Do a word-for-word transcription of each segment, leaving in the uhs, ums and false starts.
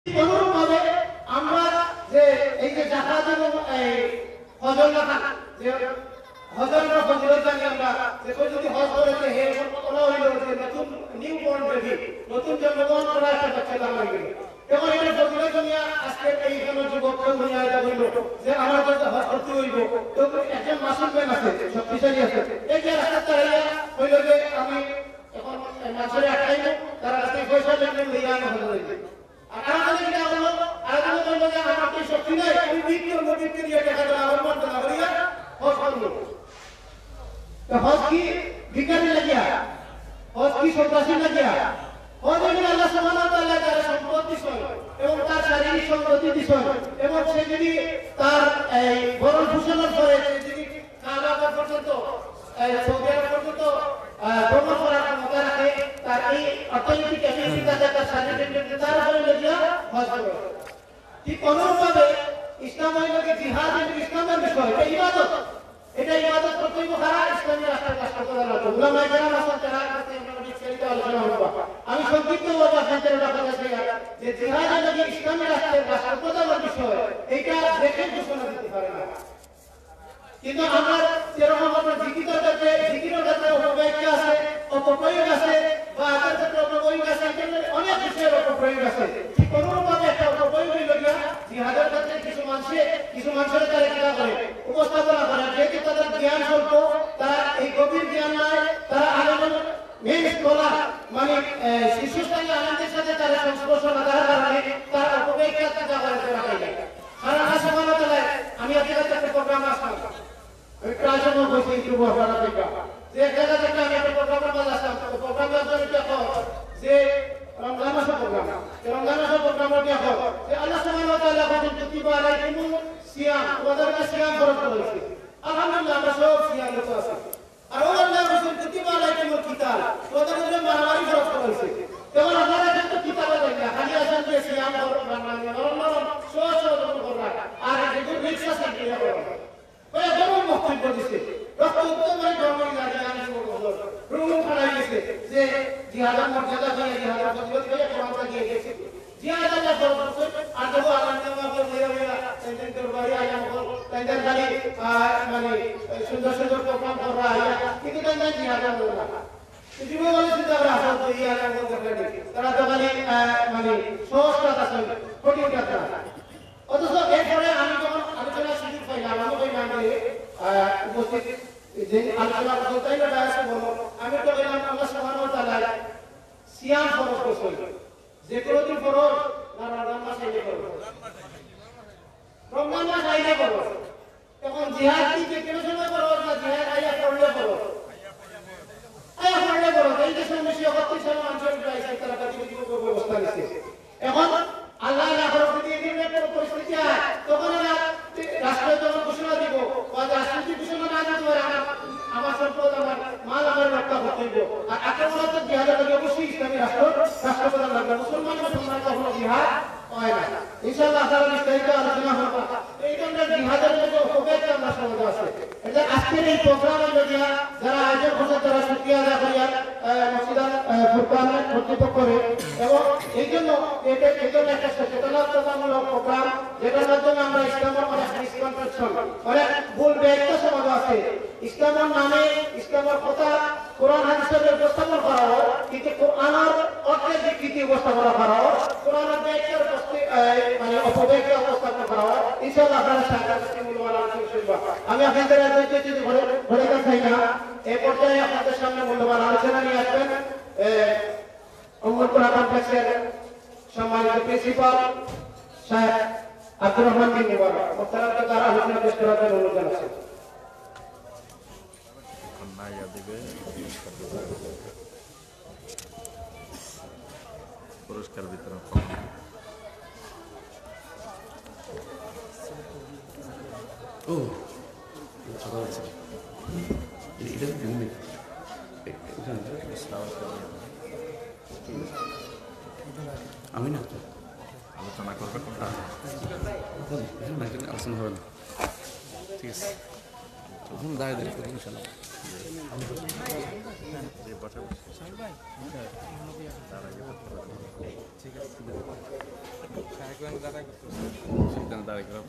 অনুরূপভাবে আমরা যে এই যে জাকাত এবং এই হজের টাকা যে হজের ফজিলত জানি আমরা যে কেউ যদি হজ করেছে হে ওরা হইল যে নতুন নিউ বর্ন বেবি নতুন জন্মগ্রহণ করা একটা বাচ্চা দাম হয়ে গেল এবং এটা ফজিলত নিয়ে আজকে এই কোন যুবক নিয়ে আয়দা হইল যে আমার কাছে হজ করতে হইব তো একজন মাসুম ম্যান আছে শক্তিশালী আছে এই যে রাস্তা তারাইয়া হইল যে আমি এখন মাসের একটাই তারা কাছে পয়সা লেনদেন হইয়া আমি হজ হইছে আর আমাদের কি হলো আরেকজন বলল যে আমার কি শক্তি নাই আমি বিক্রি বিক্রি দিয়ে টাকা দেব আমার মন না করিয়া হজ করব তো হজ কি ভিখারি লাগিয়া হজ কি সন্ত্রাসী লাগিয়া হজ হলো আল্লাহ সুবহানাহু ওয়া তাআলা তার সম্পদ দিছেন এবং তার শারীরিক সম্পত্তি দিছেন এবং সে যদি তার এই ভরণ পোষণের পরে যদি কাবা পর্যন্ত সৌদি আরব পর্যন্ত ভ্রমণ করার ক্ষমতা রাখে তার এই অর্থনৈতিক ক্যাপাসিটি আছে তার শারীরিক তার উপরে লাগিয়া হজ করবে ঠিক অনুরূপভাবে ইসলাম হইল যে জিহাদ এবং ইসলামের বিষয় এটা ইবাদত এটা ইবাদত কর্তব্য খারাপ ইসলামী রাষ্ট্রের রাষ্ট্র প্রধান আছে উলামায়ে কেরাম আছেন তারা কাছে আমরা বিস্তারিত আলোচনা করব আমি সংক্ষিপ্তভাবে আপনাদের কথা বলতে চাই যে জিহাদ এবং ইসলামী রাষ্ট্রের রাষ্ট্র প্রধানের বিষয় এটা দেখে ঘোষণা দিতে পারে না কিন্তু আমরা যেরকম আমরা জিকিরের ক্ষেত্রে জিকিরের ক্ষেত্রে অপব্যাখ্যা আছে অপপ্রয়োগ আছে বা আগের ক্ষেত্রে অপপ্রয়োগ আছে অনেক বিষয়ের অপপ্রয়োগ আছে ঠিক অনুরূপভাবে একটা অপপ্রয়োগ হইল গিয়া জিহাদের ক্ষেত্রে কিছু মানুষে কিছু মানুষের তারা কিনা করে উপস্থাপনা করে যেহেতু তাদের জ্ঞান স্বল্প তারা এই গভীর জ্ঞান নাই তারা আলেমের মেন স্কলার মানে শীর্ষস্থানীয় আলেমদের সাথে তারা সংস্পর্শ না থাকার কারণে তারা অপব্যাখ্যা চিন্তা করে রাখা যায় কারণ আসলে আমি আজকে একটা প্রোগ্রাম আসলাম আমি প্রায় সময় বসে একটু বসানো থেকে যে এক জায়গা থেকে আমি একটা প্রোগ্রামের মাঝে আসলাম প্রোগ্রামের জন্য দেখো যে রমজান মাসের প্রোগ্রাম রমজান মাসের প্রোগ্রামের দেখো যে আল্লাহ সুবহানাহু ওয়া তাআলা বলেন কুতিবা আলাইকুমুস সিয়াম তোমাদেরকে সিয়াম ফরজ করেছে আলহামদুলিল্লাহ আমরা সব সিয়াম করতে আছি আর আল্লাহ বলেন কুতিবা আলাইকুমুল কিতাল তোমাদেরকে মারামারি ফরজ করেছে যেমন আপনারা কিন্তু কিতাবে দেখেন খালি আছেন যে সিয়াম ফরজ বানানো নরম নরম সহজ সহজ করা আর যেগুলো মিক্স আছে ক্লিয়ার করা ওই যেমন বক্তব্য দিছে রক্ত উত্তমই ধর্মের লাগে আমি বলবো রুম খাড়াই গেছে যে জিহাদের মর্যাদা দিয়ে জিহাদের ফজিলত দিয়ে কোরআনটা দিয়ে গেছে জিহাদ আল্লাহ বলছে আর দেব আল্লাহ নামে বলে বলে সেন্টেন দরবারে আয়া বল তাইদের খালি মানে সুন্দর সুন্দর প্রোগ্রাম করা হয় কিন্তু তাই জিহাদ আল্লাহ জীবন বলে চিন্তা করা আসল তো এই আল্লাহ বলতে তারা তো খালি মানে সহজ কথা শুনে কঠিন কথা অথচ এরপরে আমি যখন আলোচনা সুযোগ পাইলাম আমি ওই মানে উপস্থিত যে আলোচনা করতেই না ডায়াসে বলবো আমি তো বললাম আল্লাহ সুবহানাহু ওয়া তাআলা সিয়াম ফরজ করেছেন যে কোনদিন ফরজ না রমজান মাসে আইলে ফরজ রমজান মাসে আইলে ফরজ তখন জিহাদ কি যে কোন সময় ফরজ না জিহাদ আইয়া করলে ফরজ আইয়া করলে ফরজ এই যে সময় একত্রিশ সালে মানুষের প্রাইসে তারা কাছে ব্যবস্থা নিচ্ছে এখন আল্লাহ না করতে দিয়ে দিলে একটা পরিস্থিতি হয় তখন রাষ্ট্র যখন ঘোষণা দিব বা রাষ্ট্রপতি ঘোষণা না দিতে পারে আমার আমার সম্পদ আমার মাল আমার রক্ষা করতে দিব আর আক্রমণ তো জিহাদের লাগে অবশ্যই ইসলামী রাষ্ট্র রাষ্ট্রপ্রধান লাগবে মুসলমানের সম্মান কখনো জিহাদ হয় না ইনশাআল্লাহ তারা বিস্তারিত আলোচনা হবে এই ধরনের জিহাদের মধ্যে অপব্যাখ্যা আমরা সমাজে আছে এটা আজকের এই প্রোগ্রামের মধ্যে যারা আয়োজন করছে তারা শুকরিয়া আদায় করিয়া মসজিদার ফুরকানের কর্তৃপক্ষরে এবং এই জন্য এটা এই জন্য একটা সচেতনতামূলক প্রোগ্রাম যেটার মাধ্যমে আমরা ইসলামের অনেক মিসকনসেপশন অনেক ভুল ব্যাখ্যা সমাজ আছে ইসলামের নামে ইসলামের কথা কোরআন হাদিসের উপস্থাপন করা হয় কিন্তু কোরআনের অর্থের বিকৃতি উপস্থাপন করা হয় কোরআনের ব্যাখ্যার মানে অপব্যাখ্যা উপস্থাপন করা হয় ইনশাআল্লাহ আপনারা সাংঘাতিক মূল্যবান আলোচনা শুনবেন আমি আপনাদের আজকে যদি ঘরে ঘরে যাই না এই পর্যায়ে আপনাদের সামনে মূল্যবান আলোচনা নিয়ে আসবেন উম্মুল কোরআন কমপ্লেক্সের সম্মানিত প্রিন্সিপাল শাহেখ আব্দুর রহমান বিন মুবারক মুফতারাত দ্বারা আলোচনা পেশ করার জন্য অনুরোধ জানাচ্ছি কন্যা দিবে পুরস্কার বিতরণ ও আচ্ছা আচ্ছা এটা দিন আমি না আলোচনা করবে কোনটা আলোচনা হবে না ঠিক আছে হুম দাঁড়িয়ে দাঁড়িয়ে করুন ইনশাল্লাহ। যে বসে বসে তার আগে করতে পারবো। সেখানে দাঁড়িয়ে গেলাম।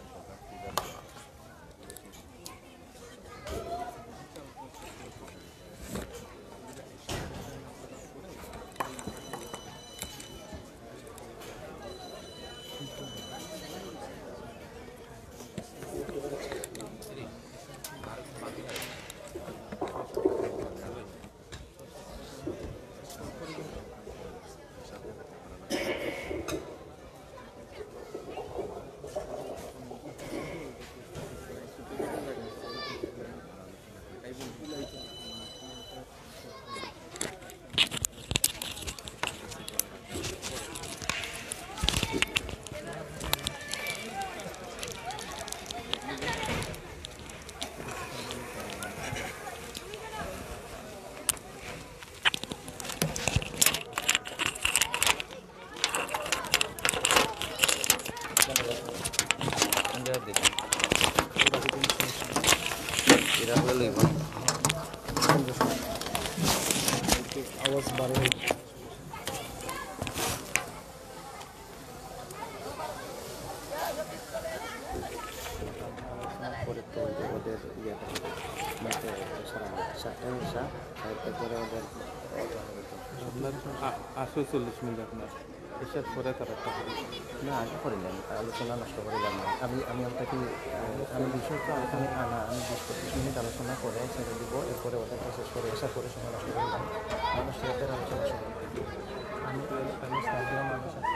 আওয়াজ বাড়ে পরে তো ওদের ইয়েটা সাতটা নিশা সাতটা করে ওদের আপনার আশো চল্লিশ মিনিট আপনার এসব পরে তার একটা না আগে করিলেন আলোচনা নষ্ট করিলাম না আমি আমি আপনাকে আমি বিষয়টা এখানে আনা আমি বিশ পঁচিশ মিনিট আলোচনা করে ছেড়ে দিব এরপরে ওদেরকে শেষ করে আসার পরে সময় নষ্ট করিলাম আমার সেটার আলোচনা শুরু আমি আমি সাইডলাম আমার সাথে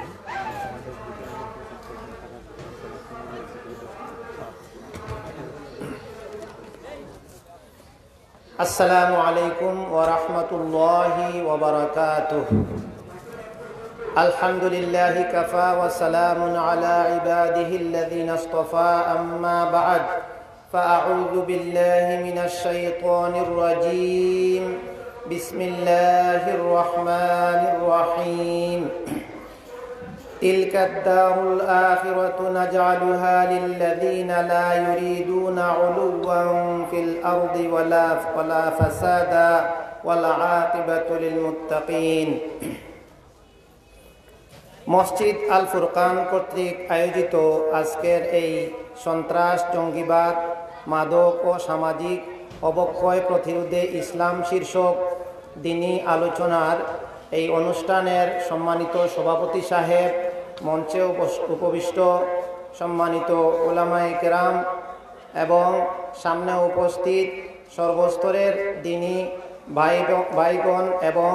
আসসালামু আলাইকুম ওয়া রাহমাতুল্লাহি ওয়া বারাকাতুহু আলহামদুলিল্লাহি কাফা ওয়া সালামুন আলা ইবাদিহিল্লাযীনা ইসতাফা আম্মা বা'দ ফাআউযু বিল্লাহি মিনাশ শাইতানির রাজীম বিসমিল্লাহির রাহমানির রহিম تلك الدار الآخرة نجعلها للذين لا يريدون علوا في الأرض ولا ولا فسادا والعاقبة للمتقين মসজিদ আল ফুরকান কর্তৃক আয়োজিত আজকের এই সন্ত্রাস জঙ্গিবাদ মাদক ও সামাজিক অবক্ষয় প্রতিরোধে ইসলাম শীর্ষক দ্বীনি আলোচনার এই অনুষ্ঠানের সম্মানিত সভাপতি সাহেব, মঞ্চে উপবিষ্ট সম্মানিত উলামায়ে কেরাম এবং সামনে উপস্থিত সর্বস্তরের দ্বীনি ভাই ভাইগণ এবং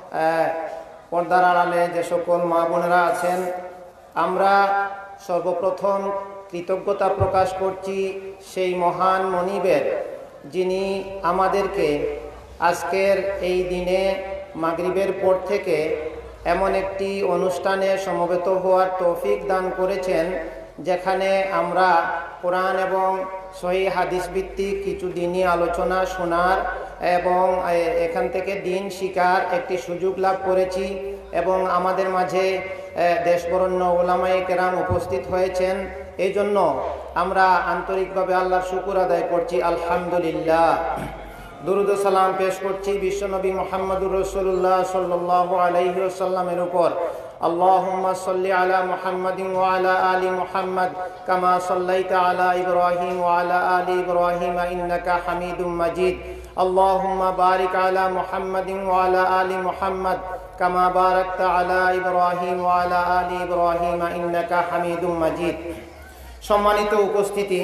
পর্দার আড়ালে যে সকল মা বোনেরা আছেন, আমরা সর্বপ্রথম কৃতজ্ঞতা প্রকাশ করছি সেই মহান মনিবের, যিনি আমাদেরকে আজকের এই দিনে মাগরিবের পর থেকে এমন একটি অনুষ্ঠানে সমবেত হওয়ার তৌফিক দান করেছেন, যেখানে আমরা কোরআন এবং সহিহ হাদিস ভিত্তিক কিছু দ্বীনি আলোচনা শোনার এবং এখান থেকে দ্বীন শিকার একটি সুযোগ লাভ করেছি এবং আমাদের মাঝে দেশবরেণ্য উলামায়ে কেরাম উপস্থিত হয়েছেন। এই জন্য আমরা আন্তরিকভাবে আল্লাহর শুকর আদায় করছি, আলহামদুলিল্লাহ। দুরুদ ও সালাম পেশ করছি বিশ্বনবী মুহাম্মদুর রাসূলুল্লাহ সাল্লাল্লাহু আলাইহি ওয়াসাল্লামের উপর। আল্লাহুম্মা সাল্লি আলা মুহাম্মাদিন ওয়া আলা আলি মুহাম্মাদ কামা সাল্লাইতা আলা ইব্রাহিম ওয়া আলা আলি ইব্রাহিম ইন্নাকা হামিদুম মাজিদ। আল্লাহুম্মা বারিক আলা মুহাম্মাদিন ওয়া আলা আলি মুহাম্মাদ কামা বারাকতা আলা ইব্রাহিম ওয়া আলা আলি ইব্রাহিম ইন্নাকা হামিদুম মাজিদ। সম্মানিত উপস্থিতি,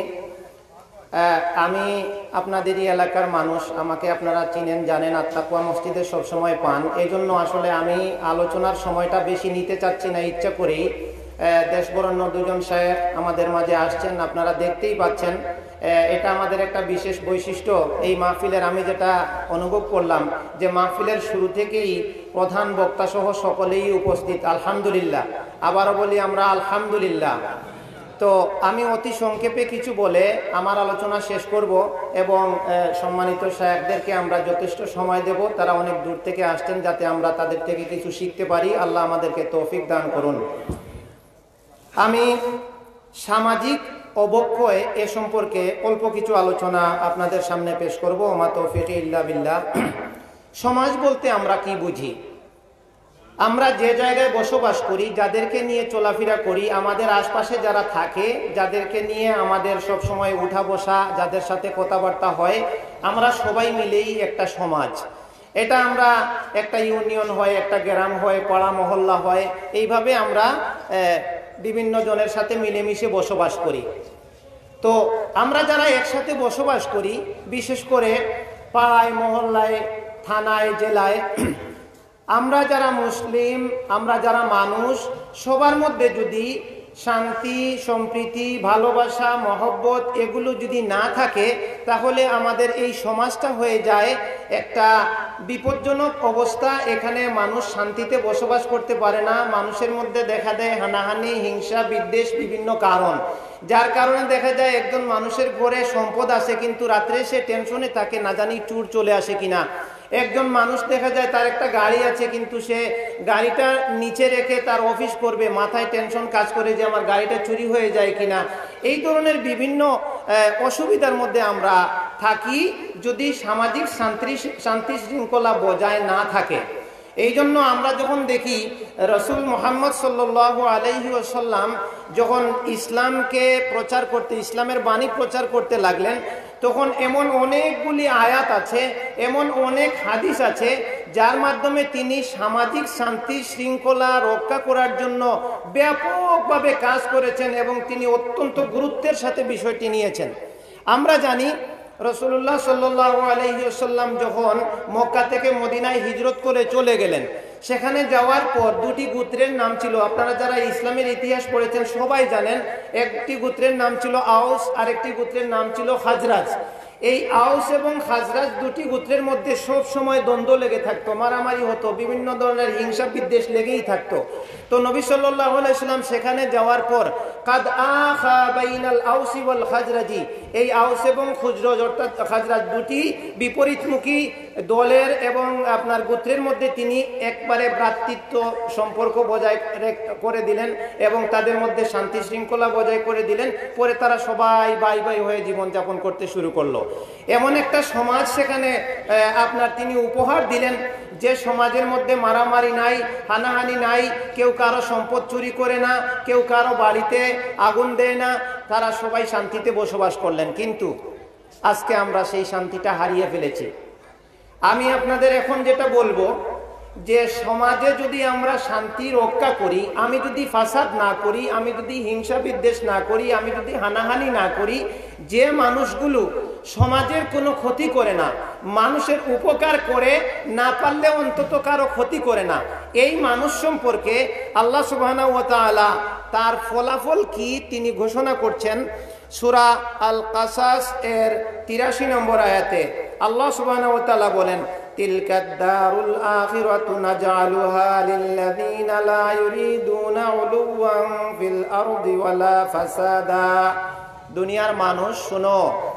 আমি আপনাদেরই এলাকার মানুষ, আমাকে আপনারা চিনেন, জানেন, আত্তাকুয়া মসজিদে সবসময় পান। এই জন্য আসলে আমি আলোচনার সময়টা বেশি নিতে চাচ্ছি না, ইচ্ছা করেই। দেশবরেণ্য দুজন শায়েখ আমাদের মাঝে আসছেন, আপনারা দেখতেই পাচ্ছেন। এটা আমাদের একটা বিশেষ বৈশিষ্ট্য এই মাহফিলের। আমি যেটা অনুভব করলাম যে মাহফিলের শুরু থেকেই প্রধান বক্তা সহ সকলেই উপস্থিত, আলহামদুলিল্লাহ। আবারও বলি আমরা আলহামদুলিল্লাহ। তো আমি অতি সংক্ষেপে কিছু বলে আমার আলোচনা শেষ করব এবং সম্মানিত শায়েখদেরকে আমরা যথেষ্ট সময় দেব। তারা অনেক দূর থেকে আসছেন, যাতে আমরা তাদের থেকে কিছু শিখতে পারি। আল্লাহ আমাদেরকে তৌফিক দান করুন। আমি সামাজিক অবক্ষয় এ সম্পর্কে অল্প কিছু আলোচনা আপনাদের সামনে পেশ করব। ওমা তৌফিক ইল্লা বিল্লাহ। সমাজ বলতে আমরা কি বুঝি? আমরা যে জায়গায় বসবাস করি, যাদেরকে নিয়ে চলাফেরা করি, আমাদের আশপাশে যারা থাকে, যাদেরকে নিয়ে আমাদের সব সময় উঠা বসা, যাদের সাথে কথাবার্তা হয়, আমরা সবাই মিলেই একটা সমাজ। এটা আমরা একটা ইউনিয়ন হয়, একটা গ্রাম হয়, পাড়া মহল্লা হয়, এইভাবে আমরা বিভিন্ন জনের সাথে মিলেমিশে বসবাস করি। তো আমরা যারা একসাথে বসবাস করি, বিশেষ করে পাড়ায় মহল্লায়, থানায়, জেলায়, আমরা যারা মুসলিম, আমরা যারা মানুষ, সবার মধ্যে যদি শান্তি, সম্প্রীতি, ভালোবাসা, মহব্বত এগুলো যদি না থাকে, তাহলে আমাদের এই সমাজটা হয়ে যায় একটা বিপজ্জনক অবস্থা। এখানে মানুষ শান্তিতে বসবাস করতে পারে না। মানুষের মধ্যে দেখা দেয় হানাহানি, হিংসা, বিদ্বেষ, বিভিন্ন কারণ, যার কারণে দেখা যায় একজন মানুষের ঘরে সম্পদ আছে, কিন্তু রাত্রে সে টেনশনে থাকে, না জানি চুর চলে আসে কিনা। একজন মানুষ দেখা যায় তার একটা গাড়ি আছে, কিন্তু সে গাড়িটা নিচে রেখে তার অফিস করবে, মাথায় টেনশন কাজ করে যে আমার গাড়িটা চুরি হয়ে যায় কিনা। এই ধরনের বিভিন্ন অসুবিধার মধ্যে আমরা থাকি যদি সামাজিক শান্তি শান্তি শৃঙ্খলা বজায় না থাকে। এই জন্য আমরা যখন দেখি রসুল মুহাম্মদ সাল্লাল্লাহু আলাইহি ওয়াসাল্লাম যখন ইসলামকে প্রচার করতে, ইসলামের বাণী প্রচার করতে লাগলেন, তখন এমন অনেকগুলি আয়াত আছে, এমন অনেক হাদিস আছে, যার মাধ্যমে তিনি সামাজিক শান্তি শৃঙ্খলা রক্ষা করার জন্য ব্যাপকভাবে কাজ করেছেন এবং তিনি অত্যন্ত গুরুত্বের সাথে বিষয়টি নিয়েছেন। আমরা জানি রাসূলুল্লাহ সাল্লাল্লাহু আলাইহি ওয়াসাল্লাম যখন মক্কা থেকে মদিনায় হিজরত করে চলে গেলেন, সেখানে যাওয়ার পর দুটি গোত্রের নাম ছিল, আপনারা যারা ইসলামের ইতিহাস পড়েছেন সবাই জানেন, একটি গোত্রের নাম ছিল আউস, আরেকটি গোত্রের নাম ছিল খাজরাজ। এই আউস এবং খাজরাজ দুটি গোত্রের মধ্যে সব সময় দ্বন্দ্ব লেগে থাকতো, মারামারি হতো, বিভিন্ন ধরনের হিংসা বিদ্বেষ লেগেই থাকতো। তো নবী সাল্লাল্লাহু আলাইহি ওয়াসাল্লাম সেখানে যাওয়ার পর কাদ আখা বাইনাল আউসি ওয়াল খাজরাজি, এই আউস এবং খুজরজ অর্থাৎ খাজরাজ দুটি বিপরীতমুখী দলের এবং আপনার গোত্রের মধ্যে তিনি একবারে ভ্রাতৃত্ব সম্পর্ক বজায় করে দিলেন এবং তাদের মধ্যে শান্তি শৃঙ্খলা বজায় করে দিলেন। পরে তারা সবাই বাই বাই হয়ে জীবনযাপন করতে শুরু করলো। এমন একটা সমাজ সেখানে আপনার তিনি উপহার দিলেন, যে সমাজের মধ্যে মারামারি নাই, হানাহানি নাই, কেউ কারো সম্পদ চুরি করে না, কেউ কারো বাড়িতে আগুন দেয় না, তারা সবাই শান্তিতে বসবাস করলেন। কিন্তু আজকে আমরা সেই শান্তিটা হারিয়ে ফেলেছি। আমি আপনাদের এখন যেটা বলবো, যে সমাজে যদি আমরা শান্তি রক্ষা করি, আমি যদি ফাসাদ না করি, আমি যদি হিংসা বিদ্বেষ না করি, আমি যদি হানাহানি না করি, যে মানুষগুলো সমাজের কোনো ক্ষতি করে না, মানুষের উপকার করে, না পারলে অন্তত কারো ক্ষতি করে না, এই মানুষ সম্পর্কে আল্লাহ সুবহানাহু ওয়া তাআলা তার ফলাফল কি তিনি ঘোষণা করছেন সূরা আল কাসাস এর তিরাশি নম্বর আয়াতে। আল্লাহ সুবহানাহু ওয়া তাআলা বলেন, তিলকাদ দারুল আখিরাতু নাজআলুহা লিল্লাযিনা লা ইউরিদুনা উলুওয়ান ফিল আরদি ওয়ালা ফাসাদা। দুনিয়ার মানুষ শোনো,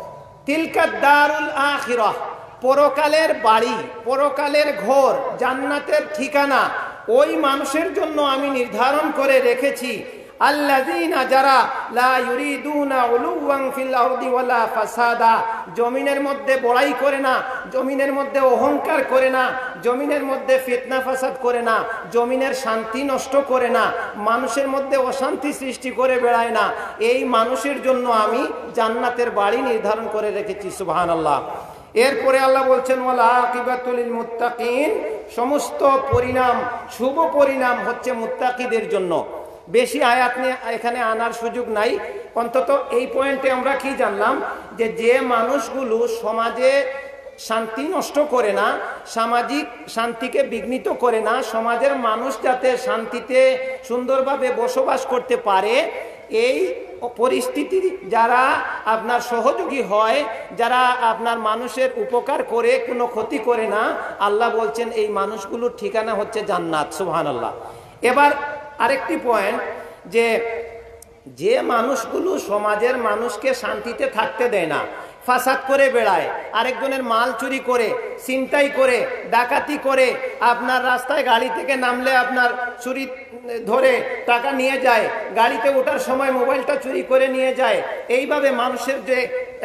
তিলকাদ দারুল আখিরাহ, পরকালের বাড়ি, পরকালের ঘর, জান্নাতের ঠিকানা ওই মানুষের জন্য আমি নির্ধারণ করে রেখেছি, আল্লাযীনা যারা লা ইউরিদুনা উলুওয়ান ফিল আরদি ওয়ালা ফাসাদা, জমিনের মধ্যে বড়াই করে না, জমিনের মধ্যে অহংকার করে না, জমিনের মধ্যে ফিতনা ফাসাদ করে না, জমিনের শান্তি নষ্ট করে না, মানুষের মধ্যে অশান্তি সৃষ্টি করে বেড়ায় না, এই মানুষের জন্য আমি জান্নাতের বাড়ি নির্ধারণ করে রেখেছি। সুবহানাল্লাহ। এরপরে আল্লাহ বলছেন, ওয়াল আকিবাতুল লিল মুত্তাকিন, সমস্ত পরিণাম, শুভ পরিণাম হচ্ছে মুত্তাকিদের জন্য। বেশি আয়াত নিয়ে এখানে আনার সুযোগ নাই, অন্তত এই পয়েন্টে আমরা কি জানলাম, যে যে মানুষগুলো সমাজে শান্তি নষ্ট করে না, সামাজিক শান্তিকে বিঘ্নিত করে না, সমাজের মানুষ যাতে শান্তিতে সুন্দরভাবে বসবাস করতে পারে, এই পরিস্থিতি যারা আপনার সহযোগী হয়, যারা আপনার মানুষের উপকার করে, কোনো ক্ষতি করে না, আল্লাহ বলছেন এই মানুষগুলোর ঠিকানা হচ্ছে জান্নাত। সুবহানাল্লাহ। এবার আরেকটি পয়েন্ট, যে যে মানুষগুলো সমাজের মানুষকে শান্তিতে থাকতে দেয় না, ফাসাদ করে বেড়ায়, আরেকজনের মাল চুরি করে, ছিনতাই করে, ডাকাতি করে, আপনার রাস্তায় গাড়ি থেকে নামলে আপনার চুরি ধরে টাকা নিয়ে যায়, গাড়িতে ওঠার সময় মোবাইলটা চুরি করে নিয়ে যায়। এইভাবে মানুষের যে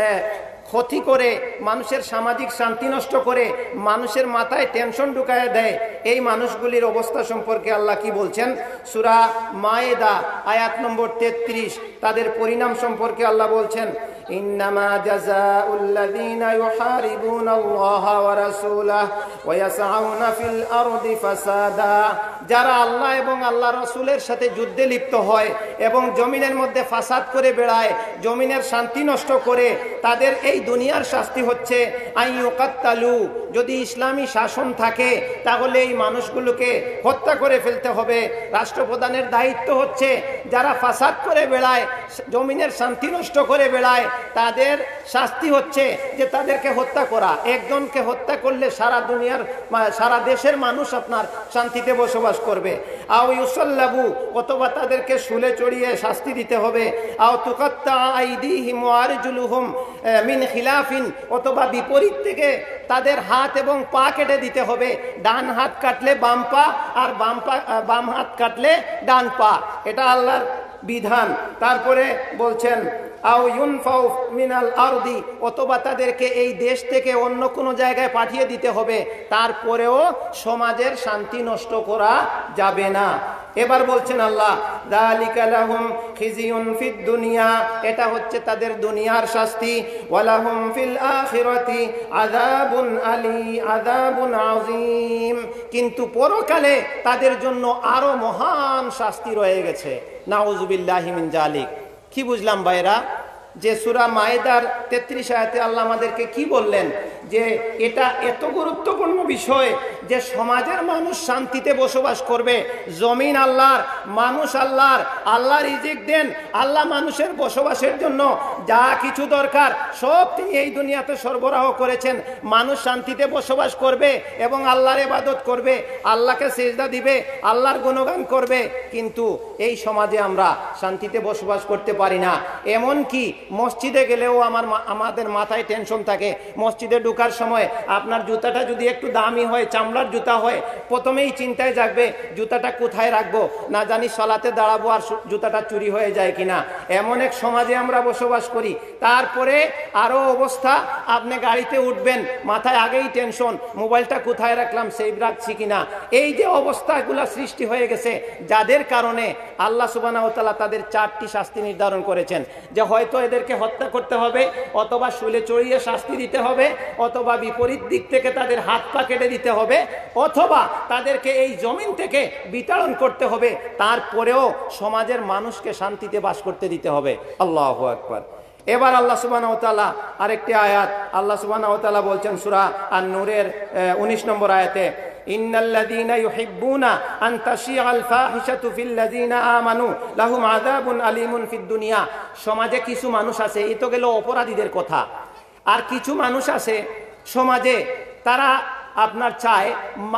ক্ষতি করে, মানুষের সামাজিক শান্তি নষ্ট করে, মানুষের মাথায় টেনশন ঢুকায় দেয়, এই মানুষগুলির অবস্থা সম্পর্কে আল্লাহ কি বলছেন? সূরা মায়েদা আয়াত নম্বর তেত্রিশ, তাদের পরিণাম সম্পর্কে আল্লাহ বলছেন, ইন্নামা জাযাউল্লাযীনা ইউহারিবুনাল্লাহা ওয়া রাসূলাহু ওয়া ইয়াসআউনা ফিল আরদি ফাসাদা, যারা আল্লাহ এবং আল্লাহ রাসূলের সাথে যুদ্ধে লিপ্ত হয় এবং জমিনের মধ্যে ফাসাদ করে বেড়ায়, জমিনের শান্তি নষ্ট করে, তাদের এই দুনিয়ার শাস্তি হচ্ছে আইয়ুকাত্তালু, যদি ইসলামী শাসন থাকে তাহলে এই মানুষগুলোকে হত্যা করে ফেলতে হবে। রাষ্ট্রপ্রধানের দায়িত্ব হচ্ছে যারা ফাসাদ করে বেড়ায়, জমিনের শান্তি নষ্ট করে বেড়ায়, তাদের শাস্তি হচ্ছে যে তাদেরকে হত্যা করা। একজনকে হত্যা করলে সারা দুনিয়ার সারা দেশের মানুষ আপনার শান্তিতে বসবাস করবে। আও ইউসাল্লাবু, অথবা তাদেরকে শুলে চড়িয়ে শাস্তি দিতে হবে। আও তুকাত্তা আইদিহিম ওয়া আরজুলুহুম মিন খিলাফিন, অথবা বিপরীত থেকে তাদের হাত এবং পা কেটে দিতে হবে। ডান হাত কাটলে বাম পা, আর বাম পা বাম হাত কাটলে ডান পা, এটা আল্লাহর বিধান। তারপরে বলছেন আও ইউনফাউ মিনাল আরদি, অথবা তাদেরকে এই দেশ থেকে অন্য কোনো জায়গায় পাঠিয়ে দিতে হবে, তারপরেও সমাজের শান্তি নষ্ট করা যাবে না। এবার বলছেন আল্লাহ, যালিকা লাহুম খিজিয়ুন ফিদ দুনিয়া, এটা হচ্ছে তাদের দুনিয়ার শাস্তি, ওয়া লাহুম ফিল আখিরাতি আযাবুন আলী আযাবুন আযীম, কিন্তু পরকালে তাদের জন্য আরো মহান শাস্তি রয়ে গেছে। নাউযুবিল্লাহি মিন যালিক। কি বুঝলাম ভাইরা? যে সূরা মায়েদার তেত্রিশ আয়াতে আল্লাহ আমাদেরকে কি বললেন? যে এটা এত গুরুত্বপূর্ণ বিষয় যে সমাজের মানুষ শান্তিতে বসবাস করবে। জমিন আল্লাহর, মানুষ আল্লাহর, আল্লাহ রিজিক দেন, আল্লাহ মানুষের বসবাসের জন্য যা কিছু দরকার সব তিনি এই দুনিয়াতে সরবরাহ করেছেন। মানুষ শান্তিতে বসবাস করবে এবং আল্লাহর ইবাদত করবে, আল্লাহকে সিজদা দিবে, আল্লাহর গুণগান করবে। কিন্তু এই সমাজে আমরা শান্তিতে বসবাস করতে পারি না। এমন কি মসজিদে গেলেও আমার আমাদের মাথায় টেনশন থাকে। মসজিদে ঢোকার সময় আপনার জুতাটা যদি একটু দামি হয়, চামড়ার জুতা হয়, প্রথমেই চিন্তায় জাগবে জুতাটা কোথায় রাখবো, না জানি সলাতে দাঁড়াবো আর জুতাটা চুরি হয়ে যায় কিনা। এমন এক সমাজে আমরা বসবাস করি। তারপরে আরো অবস্থা, আপনি গাড়িতে উঠবেন, মাথায় আগেই টেনশন, মোবাইলটা কোথায় রাখলাম, সেভ রাখছি কিনা। এই যে অবস্থাগুলা সৃষ্টি হয়ে গেছে, যাদের কারণে আল্লাহ সুবহানাহু ওয়া তাআলা তাদের চারটি শাস্তি নির্ধারণ করেছেন, যে হয়তো এদেরকে হত্যা করতে হবে, অথবা শুলে চড়িয়ে শাস্তি দিতে হবে, অথবা বিপরীত দিক থেকে তাদের হাত পা কেটে দিতে হবে, অথবা তাদেরকে এই জমিন থেকে বিতাড়ন করতে হবে। তারপরেও সমাজের মানুষকে শান্তিতে বাস করতে দিতে হবে। আল্লাহু আকবার। এবার আল্লাহ সুবহানাহু ওয়া তাআলা আরেকটি আয়াত, আল্লাহ সুবহানাহু ওয়া তাআলা বলছেন সূরা আন-নূরের উনিশ নম্বর আয়াতে, ইন্নাল্লাযীনা ইউহিব্বুনা আন তাশিআল ফাহিশাতু ফিল্লাযীনা আমানু লাহুম আযাবুন আলীমুন ফিদ দুনিয়া। সমাজে কিছু মানুষ আছে, এই তো গেল অপরাধীদের কথা, আর কিছু মানুষ আছে সমাজে, তারা আপনার চায়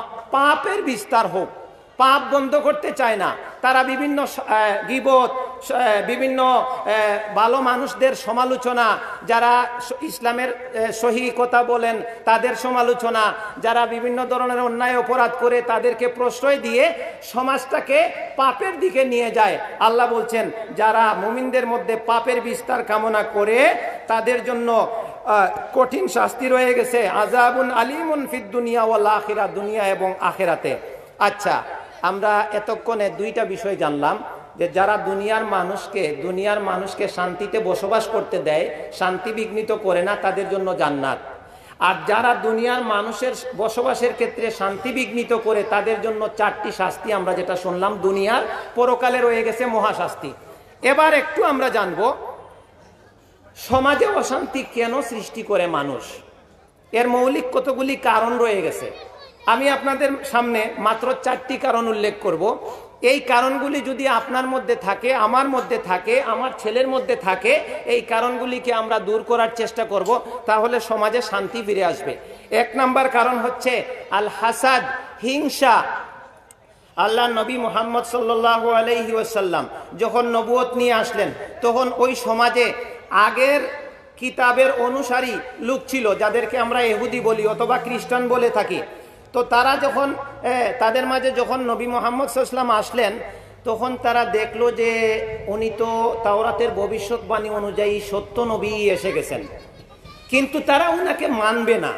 পাপের বিস্তার হোক, পাপ বন্ধ করতে চায় না। তারা বিভিন্ন গীবত, বিভিন্ন ভালো মানুষদের সমালোচনা, যারা ইসলামের সহি কথা বলেন তাদের সমালোচনা, যারা বিভিন্ন ধরনের অন্যায় অপরাধ করে তাদেরকে প্রশ্রয় দিয়ে সমাজটাকে পাপের দিকে নিয়ে যায়। আল্লাহ বলছেন, যারা মুমিনদের মধ্যে পাপের বিস্তার কামনা করে তাদের জন্য কঠিন শাস্তি রয়ে গেছে, আযাবুন আলীমুন ফিদ দুনিয়া ওয়াল আখিরা, দুনিয়া এবং আখিরাতে। আচ্ছা, আমরা এতক্ষণে দুইটা বিষয় জানলাম, যে যারা দুনিয়ার মানুষকে দুনিয়ার মানুষকে শান্তিতে বসবাস করতে দেয়, শান্তি বিঘ্নিত করে না, তাদের জন্য জান্নাত। আর যারা দুনিয়ার মানুষের বসবাসের ক্ষেত্রে শান্তি বিঘ্নিত করে, তাদের জন্য চারটি শাস্তি আমরা যেটা শুনলাম, দুনিয়ার পরকালে রয়ে গেছে মহাশাস্তি। এবার একটু আমরা জানবো সমাজে অশান্তি কেন সৃষ্টি করে মানুষ, এর মৌলিক কতগুলি কারণ রয়ে গেছে। আমি আপনাদের সামনে মাত্র চারটি কারণ উল্লেখ করব। এই কারণগুলি যদি আপনার মধ্যে থাকে, আমার মধ্যে থাকে, আমার ছেলের মধ্যে থাকে, এই কারণগুলিকে আমরা দূর করার চেষ্টা করব, তাহলে সমাজে শান্তি ফিরে আসবে। এক নাম্বার কারণ হচ্ছে আল হাসাদ, হিংসা। আল্লাহ নবী মুহাম্মদ সাল্লাল্লাহু আলাইহি ওয়াসাল্লাম যখন নবুয়ত নিয়ে আসলেন, তখন ওই সমাজে আগের কিতাবের অনুসারী লোক ছিল, যাদেরকে আমরা ইহুদি বলি অথবা খ্রিস্টান বলে থাকি। তো তারা যখন তাদের মাঝে যখন নবী মুহাম্মদ সাল্লাল্লাহু আলাইহি ওয়াসাল্লাম আসলেন, তখন তারা দেখলো যে উনি তো তাওরাতের ভবিষ্যৎবাণী অনুযায়ী সত্য নবী এসে গেছেন, কিন্তু তারা উনাকে মানবে না।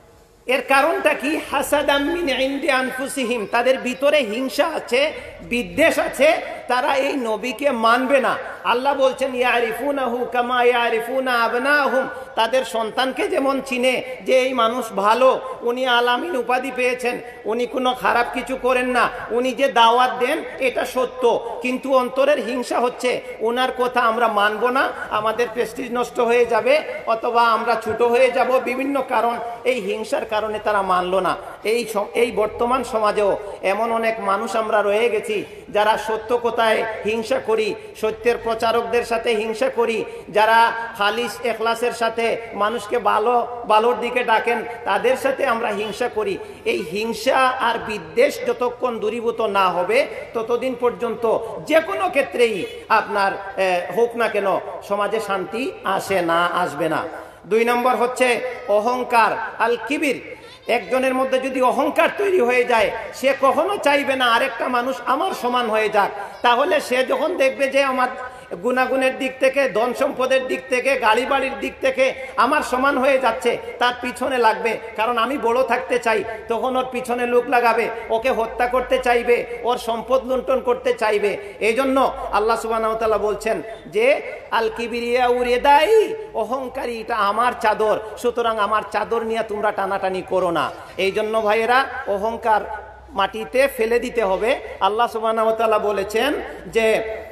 এর কারণটা কি? হাসাদাম মিন ইনদি আনফুসিহিম, তাদের ভিতরে হিংসা আছে, বিদ্বেষ আছে, তারা এই নবীকে মানবে না। আল্লাহ বলছেন ইয়ারিফুনাহু কামা ইয়ারিফুনা আবনাহুম, তাদের সন্তানকে যেমন চিনে যে এই মানুষ ভালো, উনি আলামিন উপাধি পেয়েছেন, উনি কোনো খারাপ কিছু করেন না, উনি যে দাওয়াত দেন এটা সত্য, কিন্তু অন্তরের হিংসা হচ্ছে, ওনার কথা আমরা মানব না, আমাদের প্রেস্টিজ নষ্ট হয়ে যাবে অথবা আমরা ছোট হয়ে যাব, বিভিন্ন কারণ, এই হিংসার কারণে তারা মানলো না। এই এই বর্তমান সমাজেও এমন অনেক মানুষ আমরা রয়ে গেছি যারা সত্য কথায় হিংসা করি, সত্যের প্রচারকদের সাথে হিংসা করি, যারা খালিস এখলাসের সাথে মানুষকে ভালো ভালোর দিকে ডাকেন তাদের সাথে আমরা হিংসা করি। এই হিংসা আর বিদ্বেষ যতক্ষণ দূরীভূত না হবে ততদিন পর্যন্ত যে কোনো ক্ষেত্রেই আপনার হোক না কেন সমাজে শান্তি আসে না, আসবে না। দুই নম্বর হচ্ছে অহংকার, আল কিবির। একজনের মধ্যে যদি অহংকার তৈরি হয়ে যায়, সে কখনো চাইবে না আরেকটা মানুষ আমার সমান হয়ে যাক। তাহলে সে যখন দেখবে যে আমার গুণাগুণের দিক থেকে, ধন সম্পদের দিক থেকে, গাড়ি বাড়ির দিক থেকে আমার সমান হয়ে যাচ্ছে, তার পিছনে লাগবে। কারণ আমি বড় থাকতে চাই, তখন ওর পিছনে লোক লাগাবে, ওকে হত্যা করতে চাইবে, ওর সম্পদ লুণ্ঠন করতে চাইবে। এই জন্য আল্লাহ সুবহানাহু ওয়া তাআলা বলছেন যে আল কিবরিয়া উরিদাই, অহংকারী এটা আমার চাদর, সুতরাং আমার চাদর নিয়ে তোমরা টানাটানি করো না। এই জন্য ভাইয়েরা অহংকার মাটিতে ফেলে দিতে হবে। আল্লাহ সুবহানাহু ওয়া তাআলা বলেছেন যে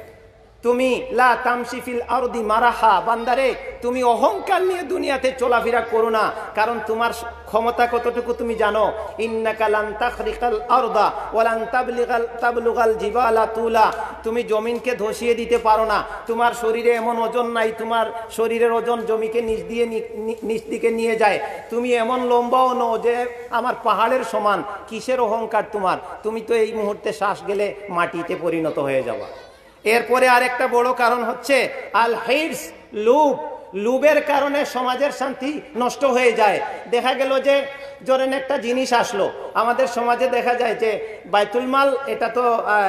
তুমি লা তামশি ফিল আরদি মারাহা, বান্দারে তুমি অহংকার নিয়ে দুনিয়াতে চলাফেরা করো না, কারণ তোমার ক্ষমতা কতটুকু তুমি জানো। ইন্নাকা লান তাখরিকাল আরদা ওয়া লান তাবলিগাল তাবলুগাল জিবালা তুলা, তুমি জমিনকে ধসিয়ে দিতে পারো না, তোমার শরীরে এমন ওজন নাই, তোমার শরীরের ওজন জমিকে নিচ দিয়ে নিচ দিকে নিয়ে যায়, তুমি এমন লম্বাও নও যে আমার পাহাড়ের সমান। কিসের অহংকার তোমার? তুমি তো এই মুহূর্তে শ্বাস গেলে মাটিতে পরিণত হয়ে যাবা। এরপরে আরেকটা বড় কারণ হচ্ছে আল হিরস, লোভ। লোভের কারণে সমাজের শান্তি নষ্ট হয়ে যায়। দেখা গেল যে ধরেন একটা জিনিস আসলো, আমাদের সমাজে দেখা যায় যে বাইতুল মাল, এটা তো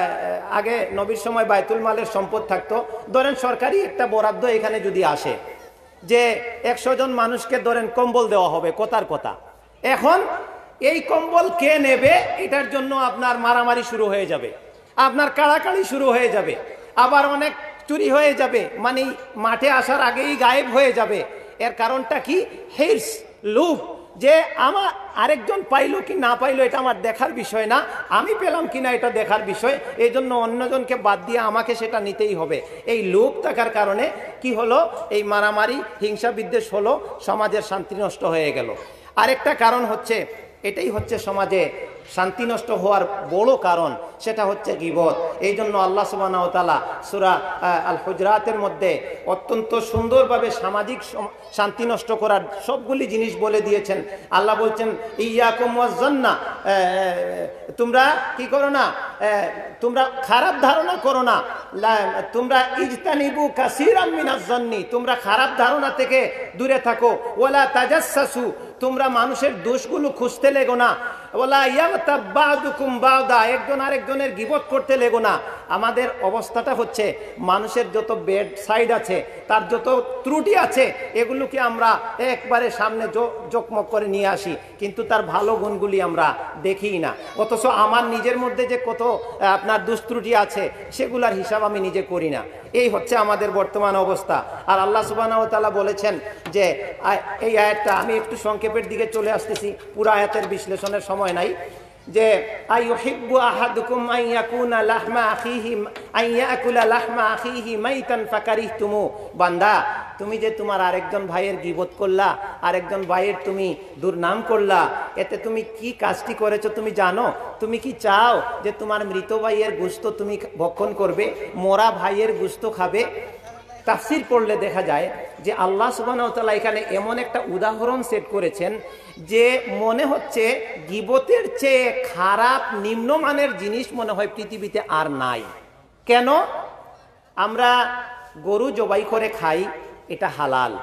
আগে নবীর সময় বাইতুল মালের সম্পদ থাকতো। ধরেন সরকারি একটা বরাদ্দ এখানে যদি আসে যে একশো জন মানুষকে ধরেন কম্বল দেওয়া হবে, কথার কথা। এখন এই কম্বল কে নেবে এটার জন্য আপনার মারামারি শুরু হয়ে যাবে, আপনার কাড়াকাড়ি শুরু হয়ে যাবে, আবার অনেক চুরি হয়ে যাবে, মানে মাঠে আসার আগেই গায়েব হয়ে যাবে। এর কারণটা কি? হিরস, লোভ, যে আমার আরেকজন পাইলো কি না পাইলো এটা আমার দেখার বিষয় না, আমি পেলাম কিনা এটা দেখার বিষয়, এই জন্য অন্যজনকে বাদ দিয়ে আমাকে সেটা নিতেই হবে। এই লোভ থাকার কারণে কি হলো? এই মারামারি, হিংসা বিদ্বেষ হলো, সমাজের শান্তি নষ্ট হয়ে গেল। আরেকটা কারণ হচ্ছে, এটাই হচ্ছে সমাজে শান্তি নষ্ট হওয়ার বড় কারণ, সেটা হচ্ছে গীবত। এই জন্য আল্লাহ সুবহানাহু ওয়া তাআলা সূরা আল হুজরাতের মধ্যে অত্যন্ত সুন্দরভাবে সামাজিক শান্তি নষ্ট করার সবগুলি জিনিস বলে দিয়েছেন। আল্লাহ বলছেন ইয়াকুম ওয়াজ্জান্না, তোমরা কি করো না, তোমরা খারাপ ধারণা করো না, তোমরা ইজতানিবু কাসীরাম মিনাজ জান্নি, তোমরা খারাপ ধারণা থেকে দূরে থাকো। ওয়ালা তাজাসসু, তোমরা মানুষের দোষগুলো খুঁজতে লেগো না। ওয়ালা ইয়াগতাব বা'দুকুম বা'দা, একজন আরেকজনের গীবত করতে লেগো না। আমাদের অবস্থাটা হচ্ছে মানুষের যত বেড সাইড আছে, তার যত ত্রুটি আছে, এগুলোকে আমরা একবারে সামনে জকমক করে নিয়ে আসি, কিন্তু তার ভালো গুণগুলি আমরা দেখি না। অথচ আমার নিজের মধ্যে যে কত আপনার দুষ্ত্রুটি আছে সেগুলার হিসাব আমি নিজে করি না। এই হচ্ছে আমাদের বর্তমান অবস্থা। আর আল্লাহ সুবহানাহু ওয়া তাআলা বলেছেন যে এই আয়াতটা, আমি একটু সংক্ষেপের দিকে চলে আসতেছি, পুরো আয়াতের বিশ্লেষণের সময় নাই, যে আইয়ুহিব্বু আহাদুকুম আইয়াকুনা লাহমা আখিহি আইয়াকুলা লাহমা আখিহি মাইতান ফাকারিহতুমু, বান্দা তুমি যে তোমার আরেকজন ভাইয়ের গীবত করলা, আরেকজন ভাইয়ের তুমি দুর্নাম করলা, এতে তুমি কি কাজটি করেছো তুমি জানো? তুমি কি চাও যে তোমার মৃত ভাইয়ের গোশত তুমি ভক্ষণ করবে, মরা ভাইয়ের গোশত খাবে? তাফসীর পড়লে দেখা যায় যে আল্লাহ সুবহানাহু ওয়া তাআলা এখানে এমন একটা উদাহরণ সেট করেছেন যে মনে হচ্ছে গীবতের চেয়ে খারাপ নিম্নমানের জিনিস মনে হয় পৃথিবীতে আর নাই। কেন? আমরা গরু জবাই করে খাই, এটা হালাল,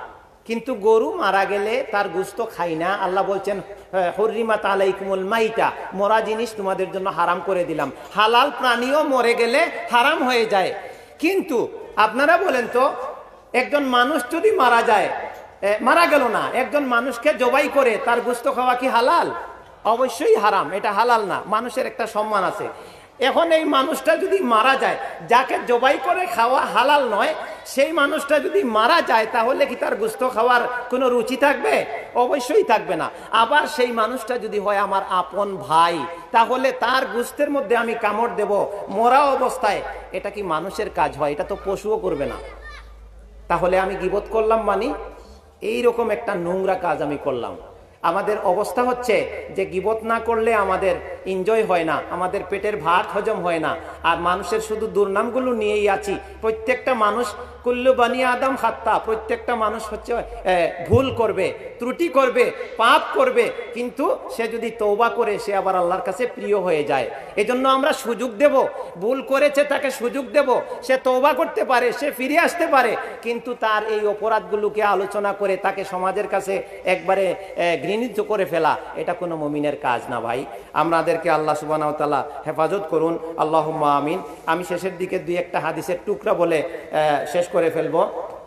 কিন্তু গরু মারা গেলে তার গোশত খাই না। আল্লাহ বলছেন হুররিমাত আলাইকুমুল মাইতা, মরা জিনিস তোমাদের জন্য হারাম করে দিলাম। হালাল প্রাণীও মরে গেলে হারাম হয়ে যায়। কিন্তু আপনারা বলেন তো, একজন মানুষ যদি মারা যায়, মারা গেল না, একজন মানুষকে জবাই করে তার গোশত খাওয়া কি হালাল? অবশ্যই হারাম, এটা হালাল না। মানুষের একটা সম্মান আছে। এখন এই মানুষটা যদি মারা যায়, যাকে জবাই করে খাওয়া হালাল নয়, সেই মানুষটা যদি মারা যায়, তাহলে কি তার গোশত খাওয়ার কোনো রুচি থাকবে? অবশ্যই থাকবে না। আবার সেই মানুষটা যদি হয় আমার আপন ভাই, তাহলে তার গোশতের মধ্যে আমি কামড় দেব মরা অবস্থায়, এটা কি মানুষের কাজ হয়? এটা তো পশুও করবে না। তাহলে আমি গীবত করলাম, মানি এইরকম একটা নোংরা কাজ আমি করলাম। আমাদের অবস্থা হচ্ছে যে গীবত না করলে আমাদের এনজয় হয় না, আমাদের পেটের ভাত হজম হয় না, আর মানুষের শুধু দুর্নামগুলো নিয়েই আছি। প্রত্যেকটা মানুষ কুল্লু বানি আদম খাত্তা, প্রত্যেকটা মানুষ হচ্ছে ভুল করবে, ত্রুটি করবে, পাপ করবে, কিন্তু সে যদি তওবা করে সে আবার আল্লাহর কাছে প্রিয় হয়ে যায়। এজন্য আমরা সুযোগ দেব, ভুল করেছে তাকে সুযোগ দেব, সে তওবা করতে পারে, সে ফিরে আসতে পারে, কিন্তু তার এই অপরাধগুলোকে আলোচনা করে তাকে সমাজের কাছে একবারে ঘৃণিত করে ফেলা, এটা কোনো মুমিনের কাজ না ভাই। আমাদেরকে আল্লাহ সুবহানাহু ওয়া তাআলা হেফাজত করুন, আল্লাহুম্মা আমিন। আমি শেষের দিকে দুই একটা হাদিসের টুকরা বলে শেষ করে ফেলবো।